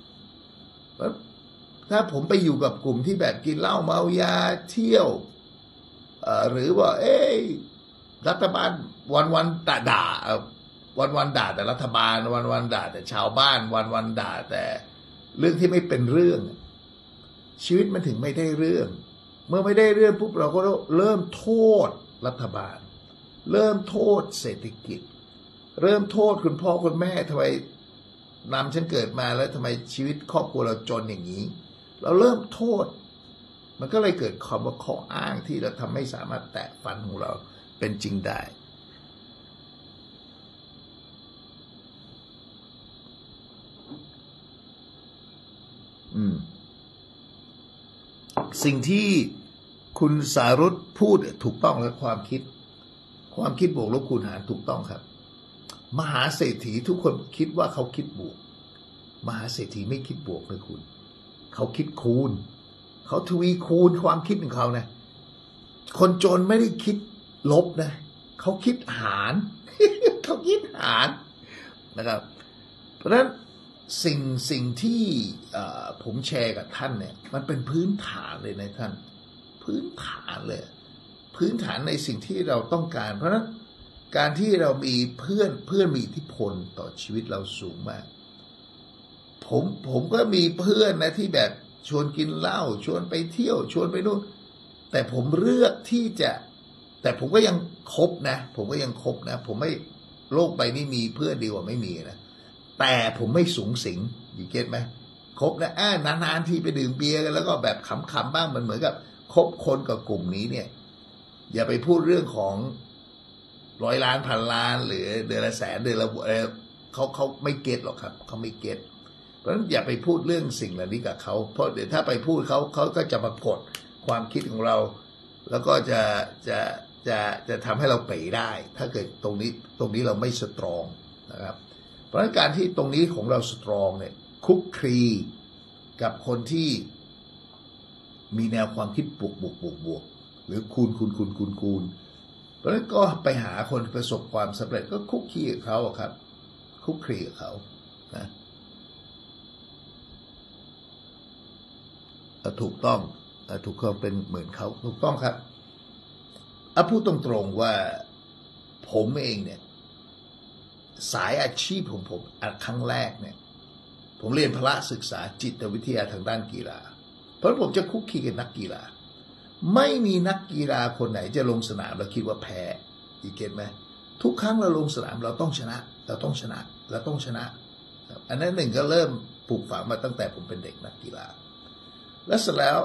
ถ้าผมไปอยู่กับกลุ่มที่แบบกินเหล้าเมายาเที่ยวหรือว่าเอ้ยรัฐบาลวันวันด่าด่าวันวันด่าแต่รัฐบาลวันวันด่าแต่ชาวบ้านวันวันด่าแต่เรื่องที่ไม่เป็นเรื่องชีวิตมันถึงไม่ได้เรื่องเมื่อไม่ได้เรื่องปุ๊บเราก็เริ่มโทษรัฐบาลเริ่มโทษเศรษฐกิจเริ่มโทษคุณพ่อคุณแม่ทำไมนำฉันเกิดมาแล้วทำไมชีวิตครอบครัวเราจนอย่างนี้เราเริ่มโทษมันก็เลยเกิดคำว่าข้ออ้างที่เราทำให้สามารถแตะฝันของเราเป็นจริงได้อืมสิ่งที่คุณสารุตพูดถูกต้องและความคิดความคิดบวกลบคูณหารถูกต้องครับมหาเศรษฐีทุกคนคิดว่าเขาคิดบวกมหาเศรษฐีไม่คิดบวกเลยคุณเขาคิดคูณเขาทวีคูณความคิดของเขานะคนจนไม่ได้คิดลบนะเขาคิดหาร เขาคิดหารนะครับเพราะฉะนั้นสิ่งสิ่งที่ผมแชร์กับท่านเนี่ยมันเป็นพื้นฐานเลยนะท่านพื้นฐานเลยพื้นฐานในสิ่งที่เราต้องการเพราะฉะนั้นการที่เรามีเพื่อนเพื่อนมีอิทธิพลต่อชีวิตเราสูงมากผมผมก็มีเพื่อนนะที่แบบชวนกินเหล้าชวนไปเที่ยวชวนไปนู่นแต่ผมเลือกที่จะแต่ผมก็ยังคบนะผมก็ยังคบนะผมไม่โลกใบนี้มีเพื่อนดีกว่าไม่มีนะแต่ผมไม่สูงสิงอยู่เก็ตไหมคบนะอ่านานๆที่ไปดื่มเบียร์กันแล้วก็แบบขำๆบ้างมันเหมือนกับคบคนกับกลุ่มนี้เนี่ยอย่าไปพูดเรื่องของร้อยล้านพันล้านหรือเดือนละแสนเดือนละเขาเขาไม่เก็ตหรอกครับเขาไม่เก็ตเพราะฉะนั้นอย่าไปพูดเรื่องสิ่งเหล่านี้กับเขาเพราะเดี๋ยวถ้าไปพูดเขาเขาก็จะมากดความคิดของเราแล้วก็จะจะจะจะทำให้เราเป๋ได้ถ้าเกิดตรงนี้ตรงนี้เราไม่สตรองนะครับเพราะฉะนั้นการที่ตรงนี้ของเราสตรองเนี่ยคุกคลีกับคนที่มีแนวความคิดบวกบวกบวกบวกหรือคูณคูณคูณคูณคูณเพราะฉะนั้นก็ไปหาคนประสบความสำเร็จก็คุกคีกับเขาครับคุกคลีกับเขานะถูกต้องถูกต้องเป็นเหมือนเขาถูกต้องครับอ่ะพูดตรงๆว่าผมเองเนี่ยสายอาชีพของผมครั้งแรกเนี่ยผมเรียนพละศึกษาจิตวิทยาทางด้านกีฬาเพราะผมจะคุกคีกับนักกีฬาไม่มีนักกีฬาคนไหนจะลงสนามแล้วคิดว่าแพ้อีกเก็ตไหมทุกครั้งเราลงสนามเราต้องชนะเราต้องชนะเราต้องชนะอันนั้นหนึ่งก็เริ่มปลูกฝังมาตั้งแต่ผมเป็นเด็กนักกีฬาแล้วเสร็จแล้ว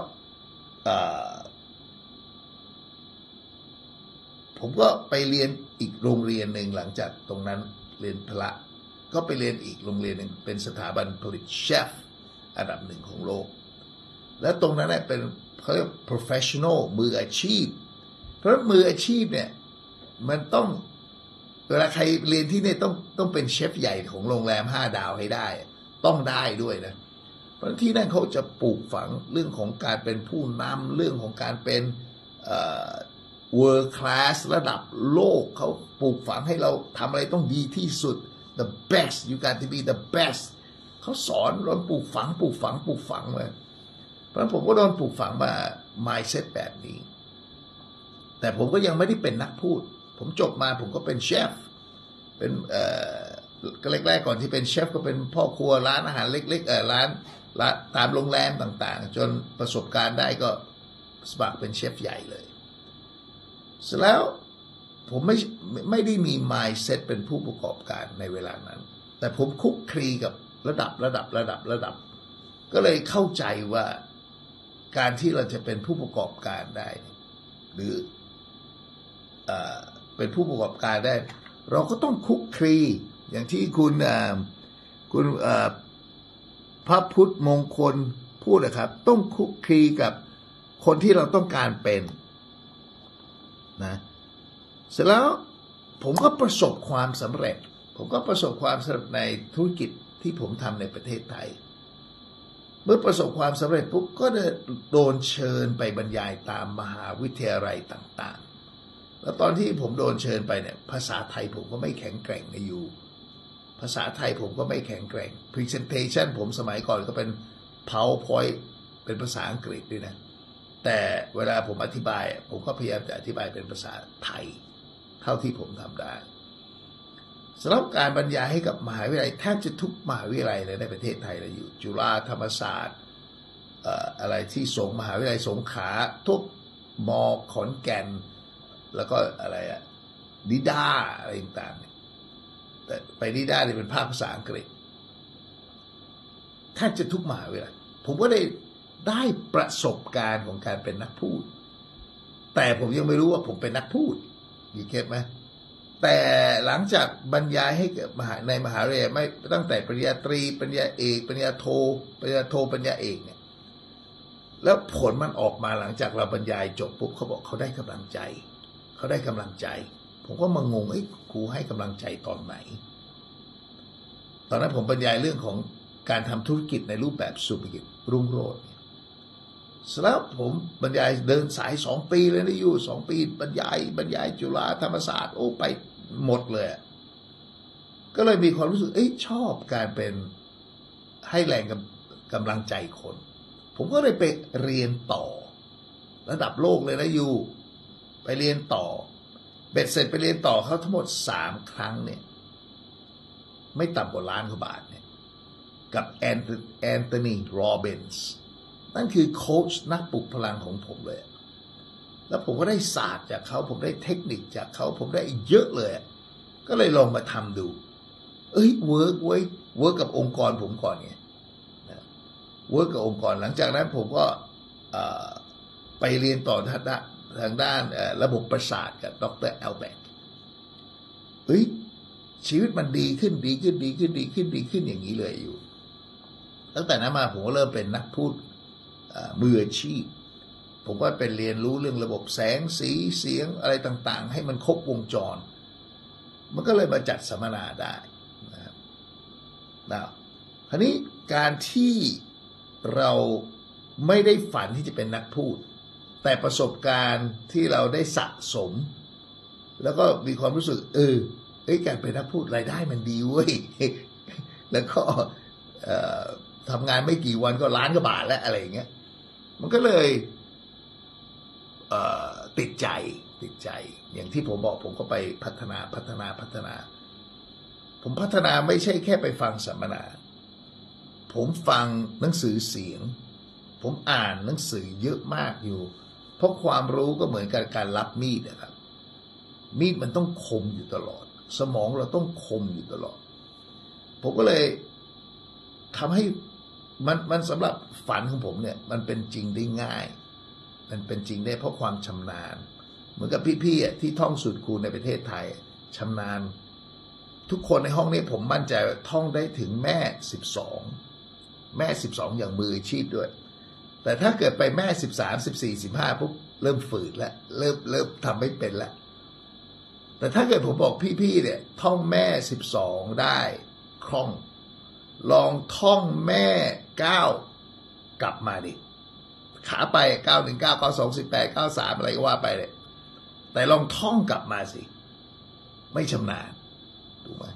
ผมก็ไปเรียนอีกโรงเรียนหนึ่งหลังจากตรงนั้นเรียนพละก็ไปเรียนอีกโรงเรียนหนึ่งเป็นสถาบันผลิตเชฟอันดับหนึ่งของโลกและตรงนั้นเนี่ยเป็นเขาเรียก professional มืออาชีพเพราะมืออาชีพเนี่ยมันต้องเวลาใครเรียนที่นี่ต้องต้องเป็นเชฟใหญ่ของโรงแรมห้าดาวให้ได้ต้องได้ด้วยนะเพราะที่นั่นเขาจะปลูกฝังเรื่องของการเป็นผู้นำเรื่องของการเป็นworld class ระดับโลกเขาปลูกฝังให้เราทำอะไรต้องดีที่สุด the best you got to be the best เขาสอนเราปลูกฝังปลูกฝังปลูกฝังมาเพราะฉะนั้นผมก็โดนปลูกฝังมา mindset แบบนี้แต่ผมก็ยังไม่ได้เป็นนักพูดผมจบมาผมก็เป็นเชฟเป็นเอ่อก็แรกๆก่อนที่เป็นเชฟก็เป็นพ่อครัวร้านอาหารเล็กๆเอ่อร้านร้านตามโรงแรมต่างๆจนประสบการณ์ได้ก็สมัครเป็นเชฟใหญ่เลยเสร็จแล้วผมไม่ไม่ได้มี mindset เป็นผู้ประกอบการในเวลานั้นแต่ผมคุกคลีกับระดับระดับระดับระดับก็เลยเข้าใจว่าการที่เราจะเป็นผู้ประกอบการได้หรือเอ่อเป็นผู้ประกอบการได้เราก็ต้องคุกคลีอย่างที่คุณคุณพระพุทธมงคลพูดนะครับต้องคุกคลีกับคนที่เราต้องการเป็นนะเสร็จแล้วผมก็ประสบความสำเร็จผมก็ประสบความสำเร็จในธุรกิจที่ผมทำในประเทศไทยเมื่อประสบความสำเร็จปุ๊บก็โดนเชิญไปบรรยายตามมหาวิทยาลัยต่างๆแล้วตอนที่ผมโดนเชิญไปเนี่ยภาษาไทยผมก็ไม่แข็งแกร่งนะอยู่ภาษาไทยผมก็ไม่แข็งแกร่ง Presentation ผมสมัยก่อนก็เป็น PowerPoint เป็นภาษาอังกฤษด้วยนะแต่เวลาผมอธิบายผมก็พยายามจะอธิบายเป็นภาษาไทยเท่าที่ผมทำได้สำหรับการบรรยายให้กับมหาวิทยาลัยแทบจะทุกมหาวิทยาลัยเลยในประเทศไทยเลยอยู่จุฬาธรรมศาสตร์เอ่ออะไรที่สงมหาวิทยาลัยสงขลาทุกมอขอนแก่นแล้วก็อะไรอะนิด้าอะไรต่างๆแต่ไปนิด้าเนี่ยเป็นภาคภาษาอังกฤษแทบจะทุกมหาวิทยาลัยผมก็ได้ได้ประสบการณ์ของการเป็นนักพูดแต่ผมยังไม่รู้ว่าผมเป็นนักพูดมีเก็ตไหมแต่หลังจากบรรยายให้กับมหาในมหาวิทยาลัยไม่ตั้งแต่ปริญญาตรีปริญญาเอกปริญญาโทปริญญาโทปริญญาเอกเนี่ยแล้วผลมันออกมาหลังจากเราบรรยายจบปุ๊บเขาบอกเขาได้กำลังใจเขาได้กำลังใจผมก็มางงไอ้ครูให้กำลังใจตอนไหนตอนนั้นผมบรรยายเรื่องของการทำธุรกิจในรูปแบบสุภกิจรุ่งโรจน์แล้วผมบรรยายเดินสายสองปีเลยนะอยู่สองปีบรรยายบรรยายจุฬาธรรมศาสตร์โอ้ไปหมดเลยก็เลยมีความรู้สึกเอ้ยชอบการเป็นให้แรงกำลังใจคนผมก็เลยไปเรียนต่อระดับโลกเลยนะอยู่ไปเรียนต่อเบ็ดเสร็จไปเรียนต่อเขาทั้งหมดสามครั้งเนี่ยไม่ต่ำกว่าล้านกว่าบาทเนี่ยกับแอนโทนีโรบินส์นั่นคือโค้ชนักปลุกพลังของผมเลยแล้วผมก็ได้ศาสตร์จากเขาผมได้เทคนิคจากเขาผมได้เยอะเลยก็เลยลองมาทำดูเอ้ยเวิร์กเว้ยเวิร์กกับองค์กรผมก่อนไงเวิร์กกับองค์กรหลังจากนั้นผมก็ไปเรียนต่อทางด้านทางด้านระบบประสาทกับดรแอลแบกเฮ้ยชีวิตมันดีขึ้นดีขึ้นดีขึ้นดีขึ้นดีขึ้นอย่างนี้เลยอยู่ตั้งแต่นั้นมาผมก็เริ่มเป็นนักพูดมืออาชีพผมก็เป็นเรียนรู้เรื่องระบบแสงสีเสียงอะไรต่างๆให้มันครบวงจรมันก็เลยมาจัดสัมมนาได้นะครับนะคราวนี้การที่เราไม่ได้ฝันที่จะเป็นนักพูดแต่ประสบการณ์ที่เราได้สะสมแล้วก็มีความรู้สึกเออเอ้ยการเป็นนักพูดรายได้มันดีเว้ยแล้วก็ทำงานไม่กี่วันก็ล้านกว่าบาทแล้วอะไรอย่างเงี้ยมันก็เลยเอ่อติดใจติดใจอย่างที่ผมบอกผมก็ไปพัฒนาพัฒนาพัฒนาผมพัฒนาไม่ใช่แค่ไปฟังสัมมนาผมฟังหนังสือเสียงผมอ่านหนังสือเยอะมากอยู่เพราะความรู้ก็เหมือนกับการรับมีดนะครับมีดมันต้องคมอยู่ตลอดสมองเราต้องคมอยู่ตลอดผมก็เลยทำให้มันมันสำหรับฝันของผมเนี่ยมันเป็นจริงได้ง่ายมันเป็นจริงได้เพราะความชำนาญเหมือนกับพี่ๆที่ท่องสูตรคูณในประเทศไทยชำนาญทุกคนในห้องนี้ผมมั่นใจท่องได้ถึงแม่สิบสองแม่สิบสองอย่างมืออาชีพด้วยแต่ถ้าเกิดไปแม่สิบสาม สิบสี่ สิบห้าปุ๊บเริ่มฝืดแล้วเริ่มเริ่มทำไม่เป็นแล้วแต่ถ้าเกิดผมบอกพี่ๆเนี่ยท่องแม่สิบสองได้คล่องลองท่องแม่เก้ากลับมาดิขาไปเก้าหนึ่งเก้าเก้าสองสิบแปดเก้าสามอะไรก็ว่าไปเลยแต่ลองท่องกลับมาสิไม่ชำนาญถูกไหม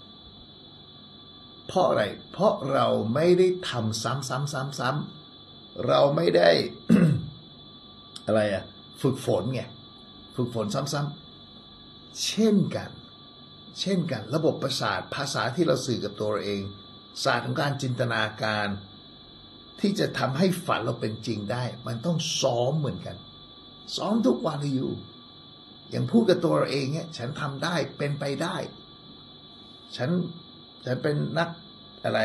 เพราะอะไรเพราะเราไม่ได้ทำซ้ำซ้ำซ้ำซ้ำเราไม่ได้ อะไรอะฝึกฝนไงฝึกฝนซ้ำๆเช่นกันเช่นกันระบบประสาทภาษาที่เราสื่อกับตัวเราเองศาสตร์ของการจินตนาการที่จะทำให้ฝันเราเป็นจริงได้มันต้องซ้อมเหมือนกันซ้อมทุกวันอยู่อย่างพูดกับตัวเราเองเนี่ยฉันทำได้เป็นไปได้ฉันฉันเป็นนักอะไร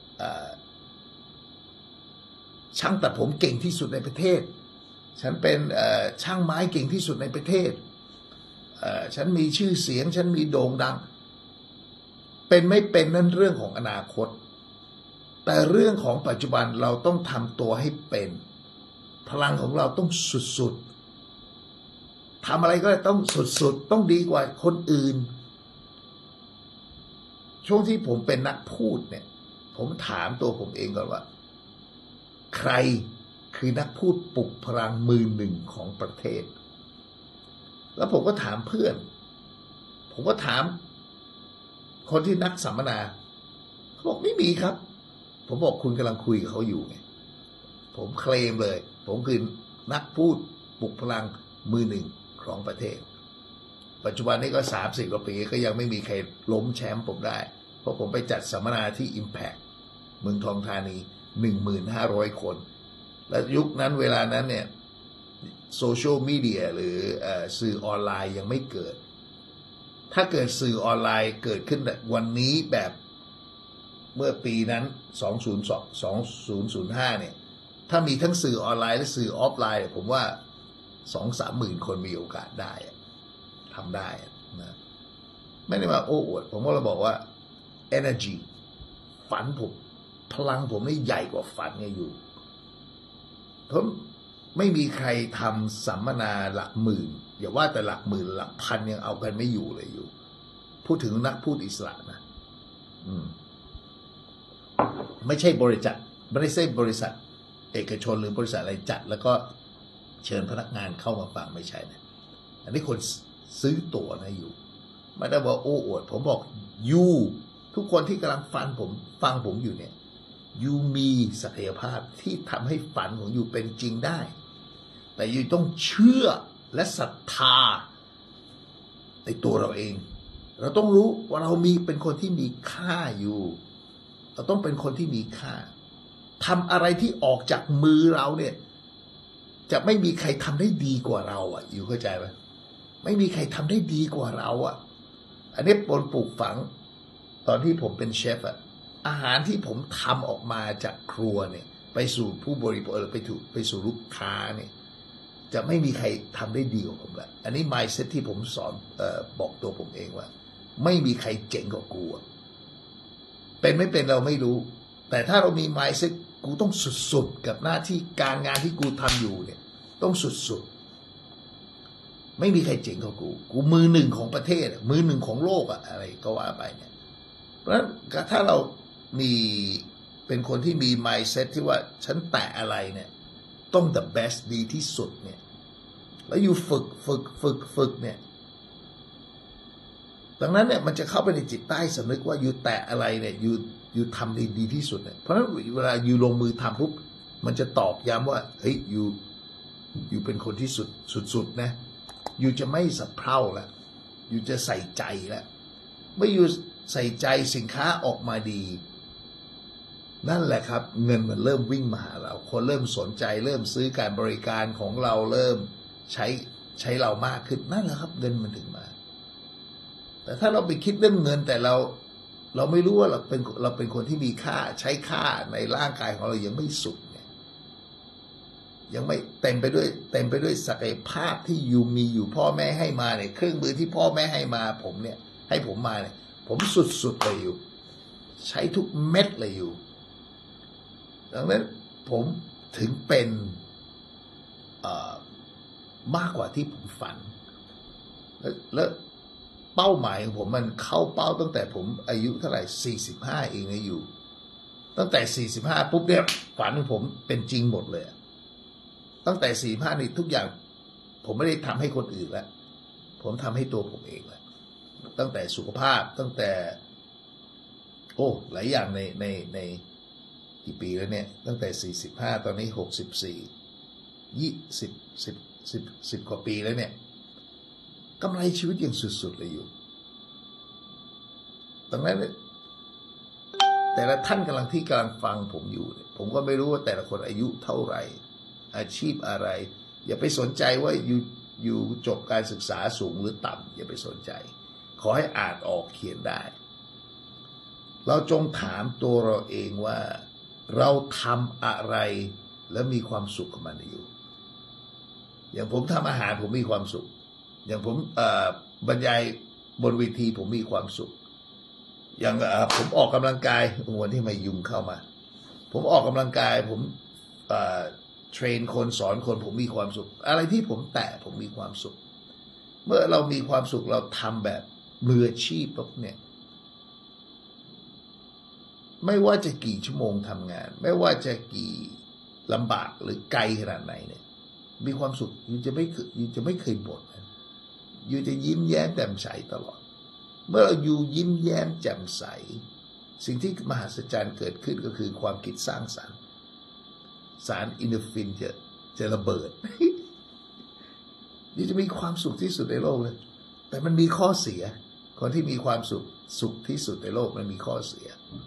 ช่างตัดผมเก่งที่สุดในประเทศฉันเป็นช่างไม้เก่งที่สุดในประเทศฉันมีชื่อเสียงฉันมีโด่งดังเป็นไม่เป็นนั่นเรื่องของอนาคตแต่เรื่องของปัจจุบันเราต้องทำตัวให้เป็นพลังของเราต้องสุดๆทำอะไรก็ต้องสุดๆต้องดีกว่าคนอื่นช่วงที่ผมเป็นนักพูดเนี่ยผมถามตัวผมเองก่อนว่าใครคือนักพูดปลุกพลังมือหนึ่งของประเทศแล้วผมก็ถามเพื่อนผมก็ถามคนที่นักสัมมนาเขาบอกไม่มีครับผมบอกคุณกำลังคุยกับเขาอยู่ไงผมเคลมเลยผมคือนักพูดปลุกพลังมือหนึ่งของประเทศปัจจุบันนี้ก็สามสิบกว่าปีก็ยังไม่มีใครล้มแชมป์ผมได้เพราะผมไปจัดสัมมนาที่ Impact เมืองทองธานี หนึ่งหมื่นห้าร้อย คนและยุคนั้นเวลานั้นเนี่ยโซเชียลมีเดียหรือสื่อออนไลน์ยังไม่เกิดถ้าเกิดสื่อออนไลน์เกิดขึ้นวันนี้แบบเมื่อปีนั้นสองพันห้าเนี่ยถ้ามีทั้งสื่อออนไลน์และสื่อออฟไลน์ผมว่า สองถึงสามหมื่น คนมีโอกาสได้ทำได้นะไม่ได้มาโอ้อวดผมก็เลยบอกว่า energy ฝันผมพลังผมนี่ใหญ่กว่าฝันไงอยู่เพราะไม่มีใครทำสัมมนาหลักหมื่นอย่าว่าแต่หลักหมื่นหลักพันยังเอากันไม่อยู่เลยอยู่พูดถึงนักพูดอิสระนะอืมไม่ใช่บริษัทไม่ใช่บริษัทเอกชนหรือบริษัทอะไรจัดแล้วก็เชิญพนักงานเข้ามาฟังไม่ใช่นะอันนี้คนซื้อตั๋วนะอยู่ไม่ได้บอกโอ้อวดผมบอกยูทุกคนที่กำลังฟังผมฟังผมอยู่เนี่ยยูมีศักยภาพที่ทำให้ฝันของยูเป็นจริงได้แต่ยูต้องเชื่อและศรัทธาในตัวเราเองเราต้องรู้ว่าเรามีเป็นคนที่มีค่าอยู่เราต้องเป็นคนที่มีค่าทำอะไรที่ออกจากมือเราเนี่ยจะไม่มีใครทำได้ดีกว่าเราอ่ะอยู่เข้าใจไหมไม่มีใครทำได้ดีกว่าเราอ่ะอันนี้ปนปลูกฝังตอนที่ผมเป็นเชฟอ่ะอาหารที่ผมทำออกมาจากครัวเนี่ยไปสู่ผู้บริโภคไปถูกไปสู่ลูกค้าเนี่ยจะไม่มีใครทำได้ดีกว่าผมละอันนี้ mindset ที่ผมสอนเอ่อบอกตัวผมเองว่าไม่มีใครเจ๋งกว่ากูเป็นไม่เป็นเราไม่รู้แต่ถ้าเรามี mindset กูต้องสุดๆกับหน้าที่การงานที่กูทำอยู่เนี่ยต้องสุดๆไม่มีใครเจ๋งกว่ากูกูมือหนึ่งของประเทศมือหนึ่งของโลกอะอะไรก็ว่าไปเนี่ยเพราะฉะนั้นถ้าเรามีเป็นคนที่มี mindset ที่ว่าฉันแตะอะไรเนี่ยต้อง the best ดีที่สุดเนี่ยแล้วอยู่ฝึกฝึกฝึกฝึกเนี่ยดังนั้นเนี่ยมันจะเข้าไปในจิตใต้สำนึกว่าอยู่แตะอะไรเนี่ยอยู่อยู่ทำดีดีที่สุดเนี่ยเพราะฉะนั้นเวลาอยู่ลงมือทำปุ๊บมันจะตอกย้ำว่าเฮ้ยอยู่อยู่เป็นคนที่สุดสุดๆนะอยู่จะไม่สะเพร่าแล้วอยู่จะใส่ใจแล้วเมื่ออยู่ใส่ใจสินค้าออกมาดีนั่นแหละครับเงินมันเริ่มวิ่งมาหาเราคนเริ่มสนใจเริ่มซื้อการบริการของเราเริ่มใช้ใช้เรามากขึ้นนั่นแหละครับเงินมันถึงมาแต่ถ้าเราไปคิดเรื่องเงินแต่เราเราไม่รู้ว่าเราเป็นเราเป็นคนที่มีค่าใช้ค่าในร่างกายของเรายังไม่สุดเนี่ยยังไม่เต็มไปด้วยเต็มไปด้วยศักยภาพที่อยู่มีอยู่พ่อแม่ให้มาเนี่ยเครื่องมือที่พ่อแม่ให้มาผมเนี่ยให้ผมมาเนี่ยผผมสุดๆเลยอยู่ใช้ทุกเม็ดเลยอยู่ดังนั้นผมถึงเป็นมากกว่าที่ผมฝันและและเป้าหมายของผมมันเข้าเป้าตั้งแต่ผมอายุเท่าไหร่สี่สิบห้าเองนะอยู่ตั้งแต่สี่สิบห้าปุ๊บเนี่ยฝันของผมเป็นจริงหมดเลยตั้งแต่สี่สิบห้านี่ทุกอย่างผมไม่ได้ทำให้คนอื่นแล้วผมทำให้ตัวผมเองแล้วตั้งแต่สุขภาพตั้งแต่โอ้หลายอย่างในในในกี่ปีแล้วเนี่ยตั้งแต่สี่สิบห้าตอนนี้หกสิบสี่ยี่สิบสิบสิบสิบกว่าปีแล้วเนี่ยกำไรชีวิตอย่างสุดๆเลยอยู่ดังนั้นแต่ละท่านกำลังที่กำลังฟังผมอยู่ผมก็ไม่รู้ว่าแต่ละคนอายุเท่าไหร่อาชีพอะไรอย่าไปสนใจว่าอยู่อยู่จบการศึกษาสูงหรือต่ำอย่าไปสนใจขอให้อ่านออกเขียนได้เราจงถามตัวเราเองว่าเราทำอะไรแล้วมีความสุขกับมันอยู่อย่างผมทำอาหารผมมีความสุขอย่างผมบรรยายบนเวทีผมมีความสุขอย่างผมออกกำลังกายวันที่มายุงเข้ามาผมออกกำลังกายผมเทรนคนสอนคนผมมีความสุขอะไรที่ผมแตะผมมีความสุขเมื่อเรามีความสุขเราทำแบบมืออาชีพปุ๊บเนี่ยไม่ว่าจะกี่ชั่วโมงทำงานไม่ว่าจะกี่ลำบากหรือไกลขนาดไหนเนี่ยมีความสุขยูจะไม่ยูจะไม่เคยบ่นยูจะยิ้มแย้มแจ่มใสตลอดเมื่อเรายูยิ้มแย้มแจ่มใสสิ่งที่มหัศจรรย์เกิดขึ้นก็คือความคิดสร้างสรรค์สารอินโดฟินจะจะระเบิดยูจะมีความสุขที่สุดในโลกเลยแต่มันมีข้อเสียคนที่มีความสุขสุขที่สุดในโลกมันมีข้อเสีย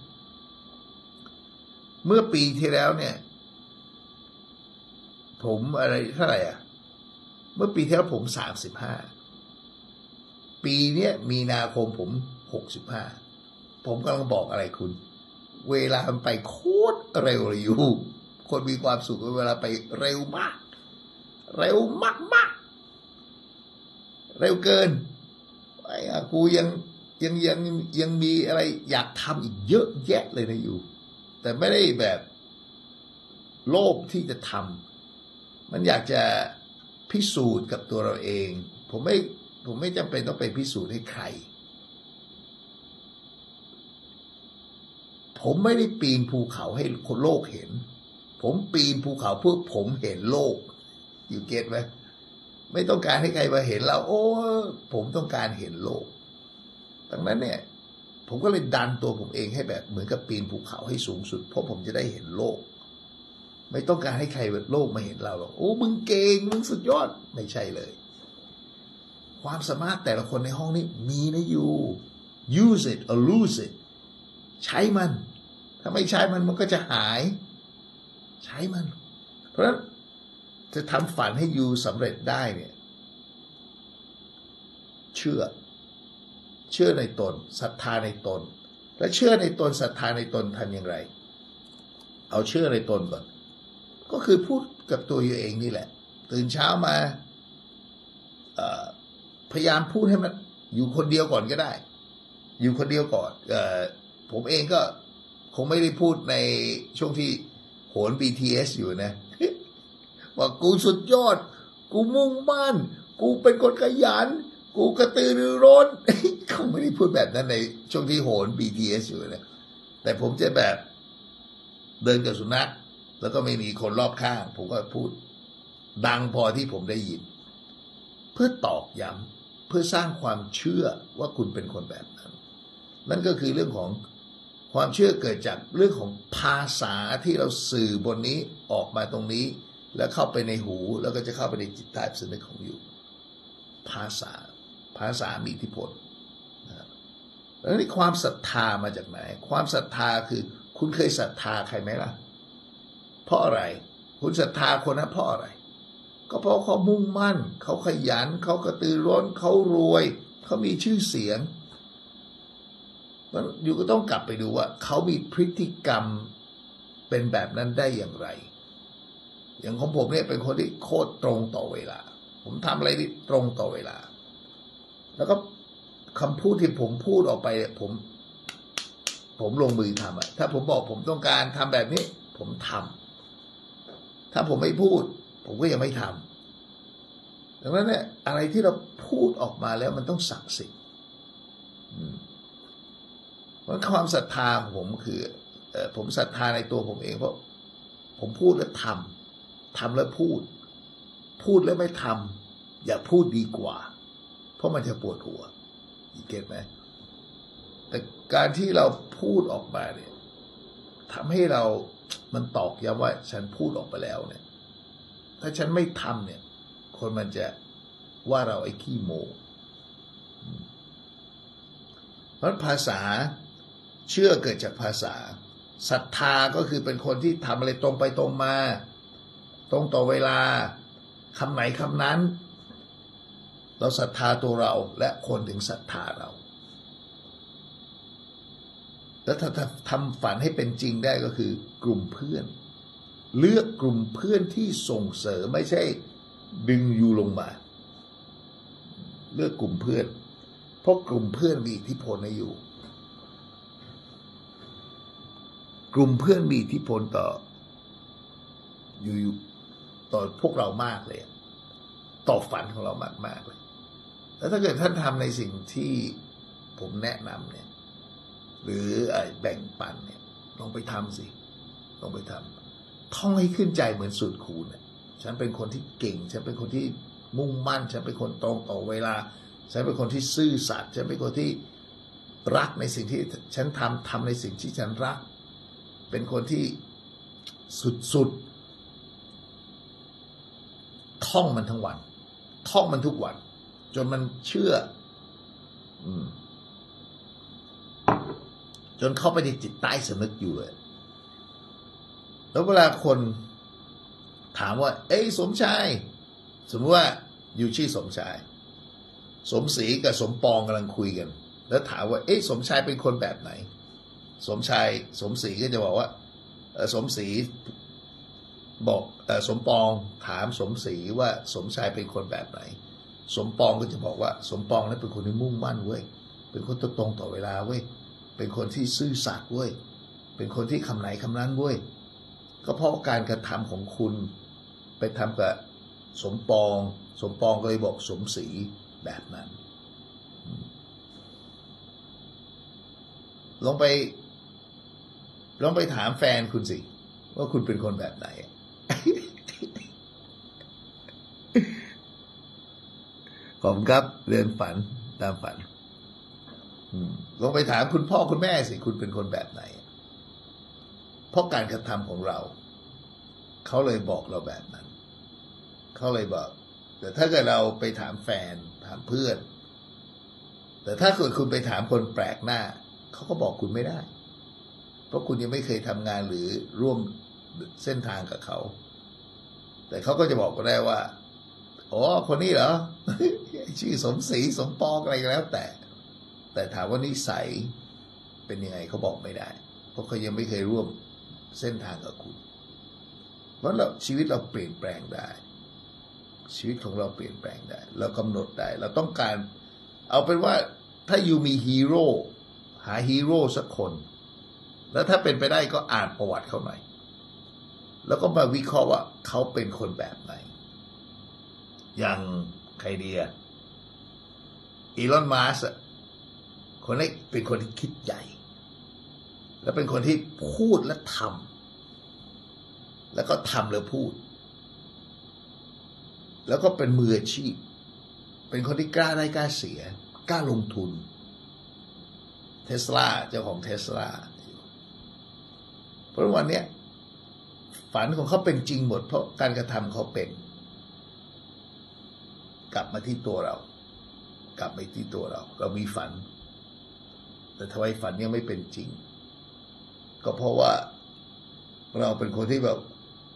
เมื่อปีที่แล้วเนี่ยผมอะไรเท่าไหร่อ่ะเมื่อปีที่แล้วผมสามสิบห้าปีเนี้ยมีนาคมผมหกสิบห้าผมกำลังบอกอะไรคุณเวลามันไปโคตรเร็วเลยอยู่คนมีความสุขเวลาไปเร็วมากเร็วมากมากเร็วเกินไอ้กูยังยังยังยังมีอะไรอยากทำอีกเยอะแยะเลยนะอยู่แต่ไม่ได้แบบโลภที่จะทำมันอยากจะพิสูจน์กับตัวเราเองผมไม่ผมไม่จำเป็นต้องไปพิสูจน์ให้ใครผมไม่ได้ปีนภูเขาให้คนโลกเห็นผมปีนภูเขาเพื่อผมเห็นโลกอยู่เก็ตไหมไม่ต้องการให้ใครมาเห็นเราโอ้ผมต้องการเห็นโลกดังนั้นเนี่ยผมก็เลยดันตัวผมเองให้แบบเหมือนกับปีนภูเขาให้สูงสุดเพราะผมจะได้เห็นโลกไม่ต้องการให้ใครโลกมาเห็นเราหรอกโอ้มึงเก่งมึงสุดยอดไม่ใช่เลยความสามารถแต่ละคนในห้องนี้มีนะอยู่ use it or lose it ใช้มันถ้าไม่ใช้มันมันก็จะหายใช้มันเพราะฉะนั้นจะทำฝันให้ยูสำเร็จได้เนี่ยเชื่อเชื่อในตนศรัทธาในตนและเชื่อในตนศรัทธาในตนทำอย่างไรเอาเชื่อในตนก่อนก็คือพูดกับตัวยูเองนี่แหละตื่นเช้ามาพยายามพูดให้มันอยู่คนเดียวก่อนก็ได้อยู่คนเดียวก่อนเอ่อผมเองก็คงไม่ได้พูดในช่วงที่โหน บี ที เอส อยู่นะว่ากูสุดยอดกูมุ่งมั่นกูเป็นคนขยันกูกระตือรือร้นเขาไม่ได้พูดแบบนั้นในช่วงที่โหน บี ที เอส อยู่นะแต่ผมจะแบบเดินกับสุนัขแล้วก็ไม่มีคนรอบข้างผมก็พูดดังพอที่ผมได้ยินเพื่อตอกย้ำเพื่อสร้างความเชื่อว่าคุณเป็นคนแบบนั้นนั่นก็คือเรื่องของความเชื่อเกิดจากเรื่องของภาษาที่เราสื่อบนนี้ออกมาตรงนี้แล้วเข้าไปในหูแล้วก็จะเข้าไปในจิตใต้สำนึกของอยู่ภาษาภาษามีอิทธิพลนะครับแล้วนี่ความศรัทธามาจากไหนความศรัทธาคือคุณเคยศรัทธาใครไหมล่ะเพราะอะไรคุณศรัทธาคนนั้นเพราะอะไรก็เพราะเขามุ่งมั่นเขาขยันเขากระตือร้นเขารวยเขามีชื่อเสียงมันอยู่ก็ต้องกลับไปดูว่าเขามีพฤติกรรมเป็นแบบนั้นได้อย่างไรอย่างของผมเนี่ยเป็นคนที่โคตรตรงต่อเวลาผมทำอะไรที่ตรงต่อเวลาแล้วก็คำพูดที่ผมพูดออกไปผมผมลงมือทำอะถ้าผมบอกผมต้องการทำแบบนี้ผมทำถ้าผมไม่พูดผมก็ยังไม่ทำดังนั้นเนี่ยอะไรที่เราพูดออกมาแล้วมันต้องศักดิ์สิทธิ์เพราะความศรัทธาของผมคือผมศรัทธาในตัวผมเองเพราะผมพูดแล้วทำทำแล้วพูดพูดแล้วไม่ทำอย่าพูดดีกว่าเพราะมันจะปวดหัวอีกเก็ตไหมแต่การที่เราพูดออกมาเนี่ยทำให้เรามันตอกย้ำว่าฉันพูดออกไปแล้วเนี่ยถ้าฉันไม่ทำเนี่ยคนมันจะว่าเราไอ้ขี้โมเพราะภาษาเชื่อเกิดจากภาษาศรัทธาก็คือเป็นคนที่ทำอะไรตรงไปตรงมาตรงต่อเวลาคำไหนคำนั้นเราศรัทธาตัวเราและคนถึงศรัทธาเราแล้วถ้าทำฝันให้เป็นจริงได้ก็คือกลุ่มเพื่อนเลือกกลุ่มเพื่อนที่ส่งเสริมไม่ใช่ดึงยูลงมาเลือกกลุ่มเพื่อนเพราะกลุ่มเพื่อนมีอิทธิพลให้อยู่กลุ่มเพื่อนมีอิทธิพลต่ออยู่ต่อพวกเรามากเลยต่อฝันของเรามากมากเลยแล้วถ้าเกิดท่านทำในสิ่งที่ผมแนะนำเนี่ยหรือแบ่งปันเนี่ยลองไปทำสิลองไปทำท่องให้ขึ้นใจเหมือนสูตรคูณเนี่ยฉันเป็นคนที่เก่งฉันเป็นคนที่มุ่งมั่นฉันเป็นคนตรงต่อเวลาฉันเป็นคนที่ซื่อสัตย์ฉันเป็นคนที่รักในสิ่งที่ฉันทำทำในสิ่งที่ฉันรักเป็นคนที่สุดๆท่องมันทั้งวันท่องมันทุกวันจนมันเชื่ออืมจนเข้าไปในจิตใต้สำนึกอยู่เลยแล้วเวลาคนถามว่าเอ้ยสมชายสมมติว่าอยู่ชื่อสมชายสมศรีกับสมปองกำลังคุยกันแล้วถามว่าเอ้ยสมชายเป็นคนแบบไหนสมชายสมศรีก็จะบอกว่าสมศรีบอกสมปองถามสมศรีว่าสมชายเป็นคนแบบไหนสมปองก็จะบอกว่าสมปองนั้นเป็นคนที่มุ่งมั่นเว้ยเป็นคนตรงต่อเวลาเว้ยเป็นคนที่ซื่อสัตย์เว้ยเป็นคนที่คำไหนคำนั้นเว้ยก็เพราะการกระทำของคุณไปทำกับสมปองสมปองก็เลยบอกสมศรีแบบนั้นลองไปลองไปถามแฟนคุณสิว่าคุณเป็นคนแบบไหน ขอบคุณครับเรือนฝันตามฝันลองไปถามคุณพ่อคุณแม่สิคุณเป็นคนแบบไหนเพราะการกระทำของเราเขาเลยบอกเราแบบนั้นเขาเลยบอกแต่ถ้าเกิดเราไปถามแฟนถามเพื่อนแต่ถ้าเกิดคุณไปถามคนแปลกหน้าเขาก็บอกคุณไม่ได้เพราะคุณยังไม่เคยทำงานหรือร่วมเส้นทางกับเขาแต่เขาก็จะบอกก็ได้ว่าอ๋อคนนี้เหรอ ชื่อสมศรีสมปองอะไรก็แล้วแต่แต่ถามว่านิสัยเป็นยังไงเขาบอกไม่ได้เพราะเขายังไม่เคยร่วมเส้นทางกับคุณเพราะเราชีวิตเราเปลี่ยนแปลงได้ชีวิตของเราเปลี่ยนแปลงได้เรากำหนดได้เราต้องการเอาเป็นว่าถ้าอยู่มีฮีโร่หาฮีโร่สักคนแล้วถ้าเป็นไปได้ก็อ่านประวัติเขาหน่อยแล้วก็มาวิเคราะห์ว่าเขาเป็นคนแบบไหนอย่างใครเดียอีลอนมัสก์คนนี้เป็นคนที่คิดใหญ่และเป็นคนที่พูดและทำแล้วก็ทำแล้วพูดแล้วก็เป็นมืออาชีพเป็นคนที่กล้าได้กล้าเสียกล้าลงทุนเทสลาเจ้าของเทสลาเพราะวันนี้ฝันของเขาเป็นจริงหมดเพราะการกระทำเขาเป็นกลับมาที่ตัวเรากลับไปที่ตัวเราเรามีฝันแต่ทำไมฝันยังไม่เป็นจริงก็เพราะว่าเราเป็นคนที่แบบ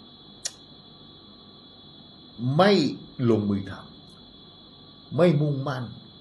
ไม่ลงมือทำไม่มุ่งมั่น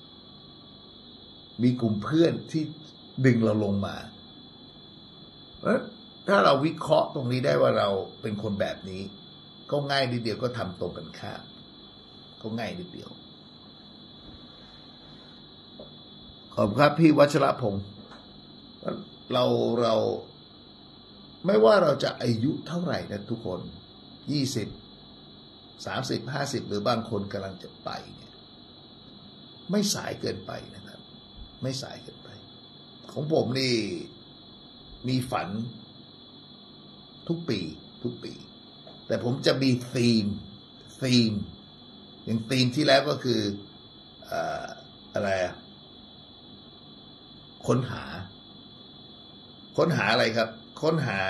มีกลุ่มเพื่อนที่ดึงเราลงมาเพราะถ้าเราวิเคราะห์ตรงนี้ได้ว่าเราเป็นคนแบบนี้ก็ง่ายนิดเดียวก็ทำตรงกันข้ามก็ง่ายนิดเดียวขอบครับพี่วัชรพงศ์เราเราไม่ว่าเราจะอายุเท่าไหร่นะทุกคนยี่สิบสามสิบห้าสิบหรือบางคนกำลังจะไปเนี่ยไม่สายเกินไปนะครับไม่สายเกินไปของผมนี่มีฝันทุกปีทุกปีแต่ผมจะมีธีมธีมอย่างธีมที่แล้วก็คืออะไรอะค้นหาค้นหาอะไรครับค้นหา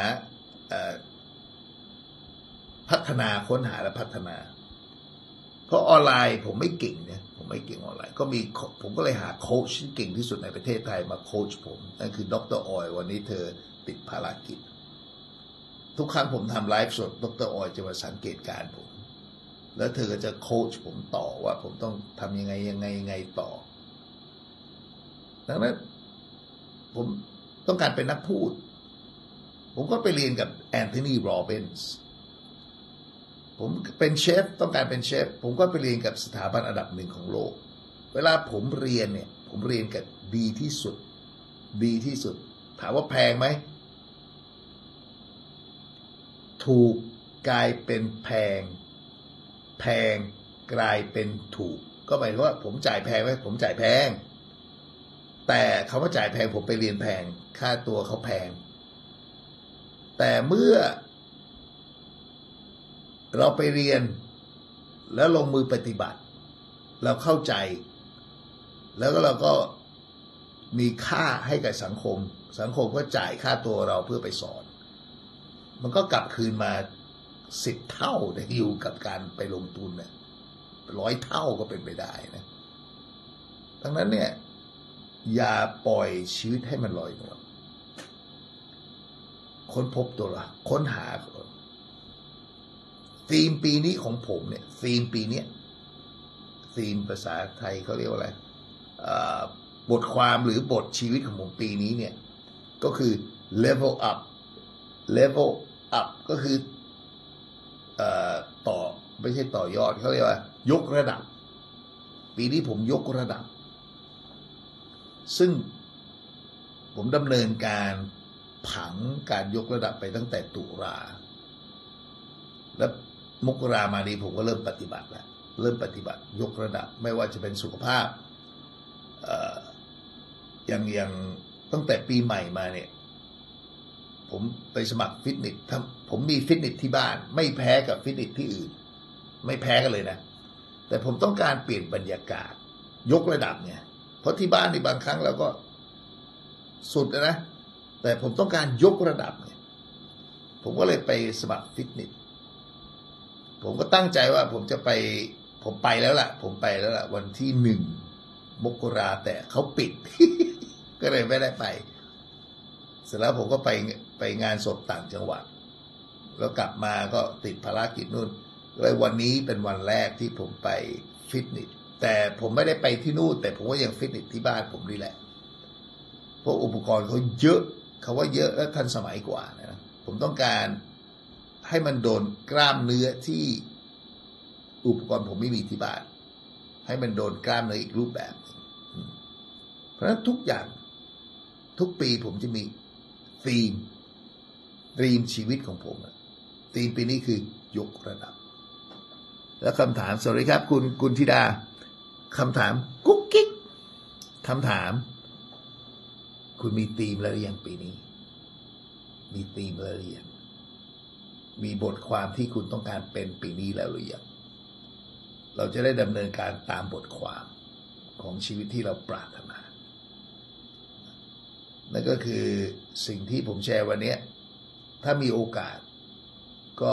พัฒนาค้นหาและพัฒนาเพราะออนไลน์ผมไม่เก่งเนี่ยผมไม่เก่งออนไลน์ก็มีผมก็เลยหาโค้ชที่เก่งที่สุดในประเทศไทยมาโค้ชผมนั่นคือดร.ออยวันนี้เธอติดภารกิจทุกครั้งผมทำไลฟ์สดดร.ออยจะมาสังเกตการผมแล้วเธอก็จะโค้ชผมต่อว่าผมต้องทำยังไงยังไงยังไงต่อดังนั้นผมต้องการเป็นนักพูดผมก็ไปเรียนกับแอนโทนีโรบินส์ผมเป็นเชฟต้องการเป็นเชฟผมก็ไปเรียนกับสถาบันอันดับหนึ่งของโลกเวลาผมเรียนเนี่ยผมเรียนกับดีที่สุดดีที่สุดถามว่าแพงไหมถูกกลายเป็นแพงแพงกลายเป็นถูกก็หมายถึงว่าผมจ่ายแพงไหมผมจ่ายแพงแต่เขาว่าจ่ายแพงผมไปเรียนแพงค่าตัวเขาแพงแต่เมื่อเราไปเรียนแล้วลงมือปฏิบัติเราเข้าใจแล้วก็เราก็มีค่าให้กับสังคมสังคมก็จ่ายค่าตัวเราเพื่อไปสอนมันก็กลับคืนมาสิบเท่าได้อยู่กับการไปลงทุนเนี่ยร้อยเท่าก็เป็นไปได้นะดังนั้นเนี่ยอย่าปล่อยชีวิตให้มันลอยนวลค้นพบตัวละค้นหาธีมปีนี้ของผมเนี่ยธีมปีนี้ธีมภาษาไทยเขาเรียกว่าอะไรบทความหรือบทชีวิตของผมปีนี้เนี่ยก็คือ level up level up ก็คือต่อไม่ใช่ต่อยอดเขาเรียกว่ายกระดับปีนี้ผมยกระดับซึ่งผมดำเนินการผังการยกระดับไปตั้งแต่ตุลาและมกรามานี้ผมก็เริ่มปฏิบัติแล้วเริ่มปฏิบัติยกระดับไม่ว่าจะเป็นสุขภาพอย่างอย่างตั้งแต่ปีใหม่มาเนี่ยผมไปสมัครฟิตเนสผมมีฟิตเนสที่บ้านไม่แพ้กับฟิตเนสที่อื่นไม่แพ้กันเลยนะแต่ผมต้องการเปลี่ยนบรรยากาศยกระดับเนี่ยเพราะที่บ้านในบางครั้งเราก็สุดนะแต่ผมต้องการยกระดับเนี่ยผมก็เลยไปสมัครฟิตเนสผมก็ตั้งใจว่าผมจะไปผมไปแล้วล่ะผมไปแล้วล่ะวันที่หนึ่งมกราแต่เขาปิด ก็เลยไม่ได้ไปเสร็จแล้วผมก็ไปไปงานศพต่างจังหวัดแล้วกลับมาก็ติดภารกิจนู่นเลยวันนี้เป็นวันแรกที่ผมไปฟิตเนสแต่ผมไม่ได้ไปที่นู่นแต่ผมก็ยังฟิตเนสที่บ้านผมนี่แหละเพราะอุปกรณ์เขาเยอะเขาว่าเยอะและทันสมัยกว่านะผมต้องการให้มันโดนกล้ามเนื้อที่อุปกรณ์ผมไม่มีที่บ้านให้มันโดนกล้ามเนื้ออีกรูปแบบเพราะฉะนั้นทุกอย่างทุกปีผมจะมีธีมธีมชีวิตของผมธีมปีนี้คือยกระดับแล้วคำถามสวัสดีครับคุณกุลธิดาคำถามกุ๊กกิ๊กคำถามคุณมีธีมแล้วหรือยังปีนี้มีธีมแล้วหรือยังมีบทความที่คุณต้องการเป็นปีนี้แล้วหรือยังเราจะได้ดำเนินการตามบทความของชีวิตที่เราปรารถนานั่นก็คือสิ่งที่ผมแชร์วันนี้ถ้ามีโอกาสก็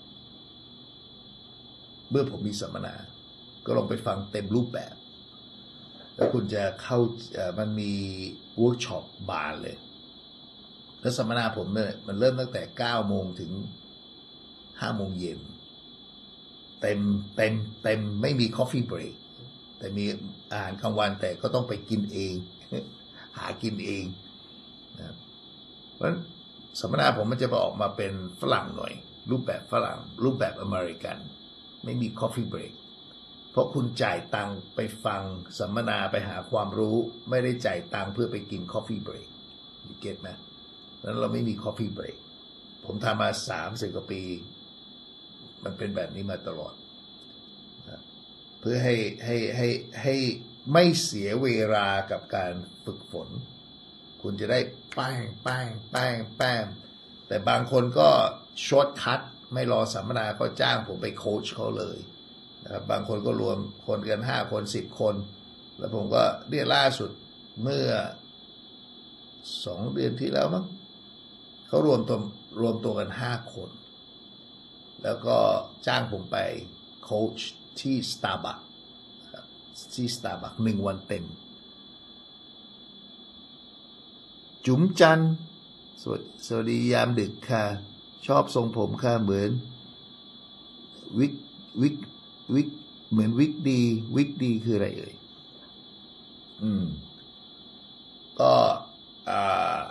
เมื่อผมมีสัมมนาก็ลองไปฟังเต็มรูปแบบแล้วคุณจะเข้ามันมีเวิร์กช็อปบานเลยแล้วสัมมนาผมเนี่ยมันเริ่มตั้งแต่เก้าโมงถึงห้าโมงเย็นเต็มเต็มเต็มไม่มี coffee break แต่มีอาหารกลางวันแต่ก็ต้องไปกินเองหากินเองนะเพราะฉะนั้นสัมมนาผมมันจะออกมาเป็นฝรั่งหน่อยรูปแบบฝรั่งรูปแบบอเมริกันไม่มี coffee break เพราะคุณจ่ายตังค์ไปฟังสัมมนาไปหาความรู้ไม่ได้จ่ายตังค์เพื่อไปกิน coffee break you get ไหมนั้นเราไม่มี coffee break ผมทำมาสามสิบกว่าปีมันเป็นแบบนี้มาตลอดเพื่อให้ให้ให้ให้ไม่เสียเวลากับการฝึกฝนคุณจะได้แป้งแป้งแป้งแป้งแต่บางคนก็ช็อตคัทไม่รอสัมมนาก็จ้างผมไปโค้ชเขาเลยนะครับบางคนก็รวมคนกันห้าคนสิบคนแล้วผมก็เรียกล่าสุดเมื่อสองเดือนที่แล้วมั้งเขารวมตัวรวมตัวกันห้าคนแล้วก็จ้างผมไปโค้ชที่ Starbucks ที่ Starbucks หนึ่งวันเต็มจุ๋มจันสวัสสวัสดียามดึกค่ะชอบทรงผมค่ะเหมือนวิกวิกวิกเหมือนวิกดีวิกดีคืออะไรเอ่ยอืมก็อ่า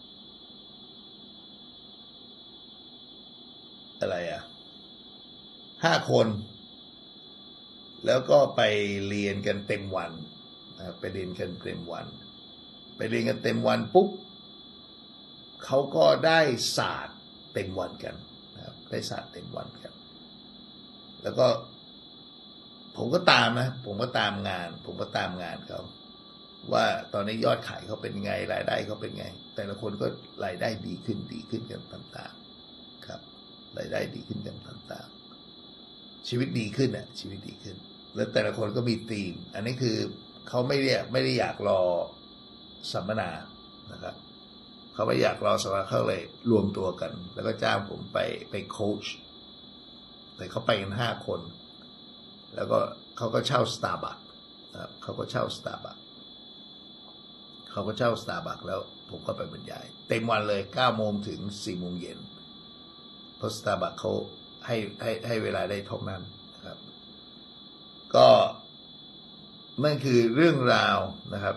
อะไรอ่ะห้าคนแล้วก็ไปเรียนกันเต็มวันนะไปเรียนกันเต็มวันไปเรียนกันเต็มวันปุ๊บเขาก็ได้ศาสตร์เต็มวันกันนะครับได้ศาสตร์เต็มวันกันแล้วก็ผมก็ตามนะผมก็ตามงานผมก็ตามงานเขาว่าตอนนี้ยอดขายเขาเป็นไงรายได้เขาเป็นไงแต่ละคนก็รายได้ดีขึ้นดีขึ้นกันต่างๆครับรายได้ดีขึ้นกันต่างๆชีวิตดีขึ้นอ่ะชีวิตดีขึ้นแล้วแต่ละคนก็มีธีมอันนี้คือเขาไม่ได้ไม่ได้อยากรอสัมมนานะครับเขาไม่อยากรอสัมมนาเขาเลยรวมตัวกันแล้วก็จ้างผมไปไปโค้ชแต่เขาไปกันห้าคนแล้วก็เขาก็เช่า Starbucks นะครับเขาก็เช่า Starbucks เขาก็เช่า Starbucks แล้วผมก็ไปบรรยายเต็มวันเลยเก้าโมงถึงสี่โมงเย็นเพราะ Starbucks เขาให้ให้ให้เวลาได้เท่านั้นนะครับก็นั่นคือเรื่องราวนะครับ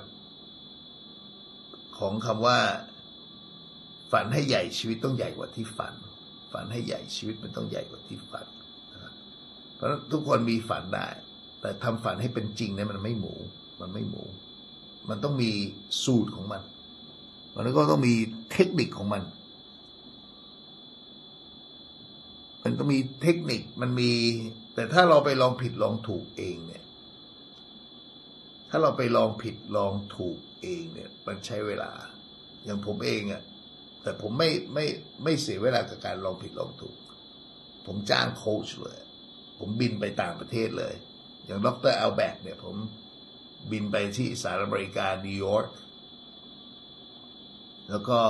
ของคำว่าฝันให้ใหญ่ชีวิตต้องใหญ่กว่าที่ฝันฝันให้ใหญ่ชีวิตมันต้องใหญ่กว่าที่ฝันนะครับเพราะทุกคนมีฝันได้แต่ทำฝันให้เป็นจริงเนี่ยมันไม่หมูมันไม่หมูมันต้องมีสูตรของมันมันก็ต้องมีเทคนิคของมันมันต้องมีเทคนิคมันมีแต่ถ้าเราไปลองผิดลองถูกเองเนี่ยถ้าเราไปลองผิดลองถูกเองเนี่ยมันใช้เวลาอย่างผมเองอ่ะแต่ผมไม่ไม่ไม่เสียเวลากับการลองผิดลองถูกผมจ้างโค้ชเลยผมบินไปต่างประเทศเลยอย่างดร.อัลแบกเนี่ยผมบินไปที่สหรัฐอเมริกานิวยอร์กแล้วก็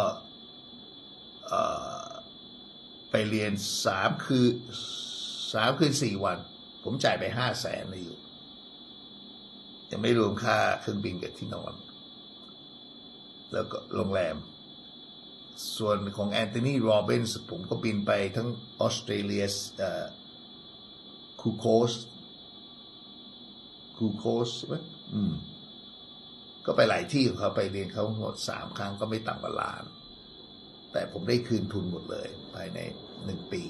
ไปเรียนสามคือสามคืนสี่วันผมจ่ายไปห้าแสนเลยอยู่ยังไม่รวมค่าเครื่องบินกับที่นอนแล้วก็โรงแรมส่วนของแอนโทนีโรบินส์ผมก็บินไปทั้งออสเตรเลียคูโคสคูโคสใช่ไหมอืมก็ไปหลายที่ของเขาไปเรียนเขาหมดสามครั้งก็ไม่ต่ำกว่าล้านแต่ผมได้คืนทุนหมดเลยภายในหนึ่งปี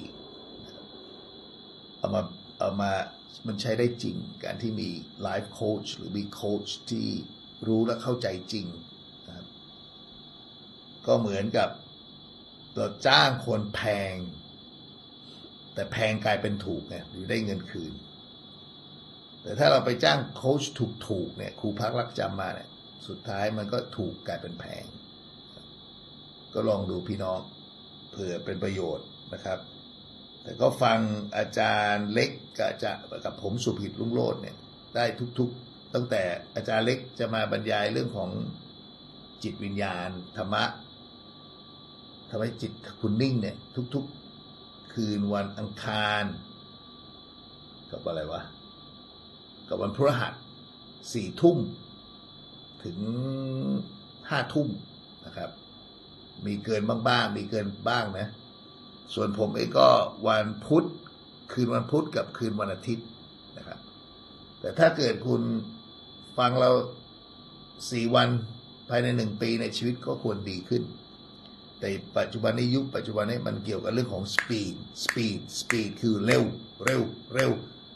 เอามาเอามามันใช้ได้จริงการที่มีไลฟ์โค้ชหรือมีโค้ชที่รู้และเข้าใจจริงนะครับก็เหมือนกับเราจ้างคนแพงแต่แพงกลายเป็นถูกไงหรือได้เงินคืนแต่ถ้าเราไปจ้างโค้ชถูกๆเนี่ยครูพักรักจำมาเนี่ยสุดท้ายมันก็ถูกกลายเป็นแพงก็ลองดูพี่น้องเผื่อเป็นประโยชน์นะครับแต่ก็ฟังอาจารย์เล็กกับจะกับผมสุภิตรุ่งโรจน์เนี่ยได้ทุกๆตั้งแต่อาจารย์เล็กจะมาบรรยายเรื่องของจิตวิญญาณธรรมะทำให้จิตคุณนิ่งเนี่ยทุกๆคืนวันอังคารกับอะไรวะกับวันพฤหัสสี่ทุ่มถึงห้าทุ่มนะครับมีเกินบ้างๆมีเกินบ้างนะส่วนผมเองก็วันพุธคืนวันพุธกับคืนวันอาทิตย์นะครับแต่ถ้าเกิดคุณฟังเราสี่วันภายในหนึ่งปีในชีวิตก็ควรดีขึ้นแต่ปัจจุบันในยุคปัจจุบันนี้มันเกี่ยวกับเรื่องของ speed speed speed คือเร็วเร็วเร็ว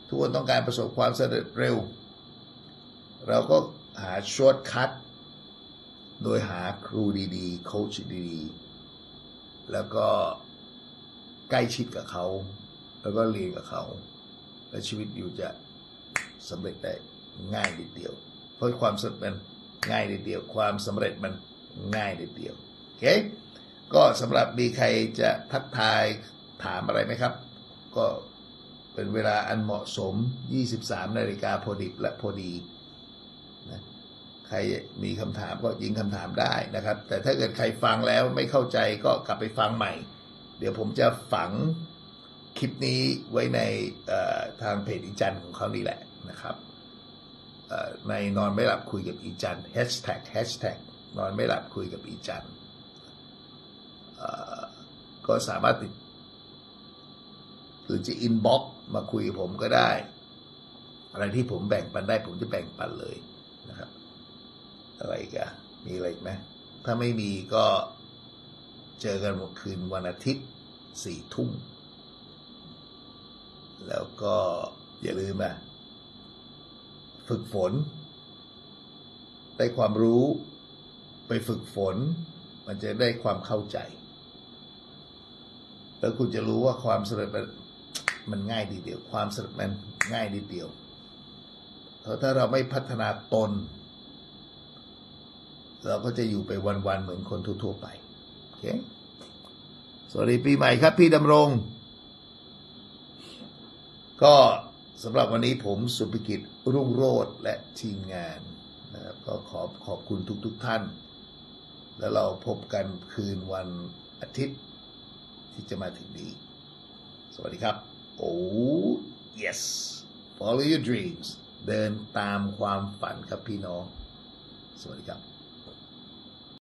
ทุกคนต้องการประสบความสำเร็จเร็วเราก็หาช็อตคัทโดยหาครูดีๆโค้ชดีๆแล้วก็ใกล้ชิดกับเขาแล้วก็เรียนกับเขาและชีวิตอยู่จะสำเร็จได้ง่ายนิดเดียวเพราะความสำเร็จมันง่ายนิดเดียวความสำเร็จมันง่ายนิดเดียวโอเคก็สำหรับมีใครจะทักทายถามอะไรไหมครับก็เป็นเวลาอันเหมาะสมยี่สิบสามนาฬิกาพอดิบและพอดีนะใครมีคำถามก็ยิงคำถามได้นะครับแต่ถ้าเกิดใครฟังแล้วไม่เข้าใจก็กลับไปฟังใหม่เดี๋ยวผมจะฝังคลิปนี้ไว้ในทางเพจอีจันของเขานี่แหละนะครับในนอนไม่หลับคุยกับอีจันแฮชแท็กแฮชแท็กนอนไม่หลับคุยกับอีจันก็สามารถติดหรือจะอินบ็อกซ์มาคุยกับผมก็ได้อะไรที่ผมแบ่งปันได้ผมจะแบ่งปันเลยนะครับอะไรกันมีอะไรไหมถ้าไม่มีก็เจอกันวันคืนวันอาทิตย์สี่ทุ่มแล้วก็อย่าลืมนะฝึกฝนได้ความรู้ไปฝึกฝนมันจะได้ความเข้าใจแล้วคุณจะรู้ว่าความสำเร็จมันง่ายดีเดียวความสำเร็จมันง่ายนิดเดียวเพราะถ้าเราไม่พัฒนาตนเราก็จะอยู่ไปวันๆเหมือนคนทั่วๆไปโอเคสวัสดีปีใหม่ครับพี่ดำรงก็สำหรับวันนี้ผมสุภกิจรุ่งโรจน์และทีมงานนะครับก็ขอขอบคุณทุกๆท่านแล้วเราพบกันคืนวันอาทิตย์ที่จะมาถึงนี้สวัสดีครับ Oh yes follow your dreams เดินตามความฝันครับพี่น้องสวัสดีครับ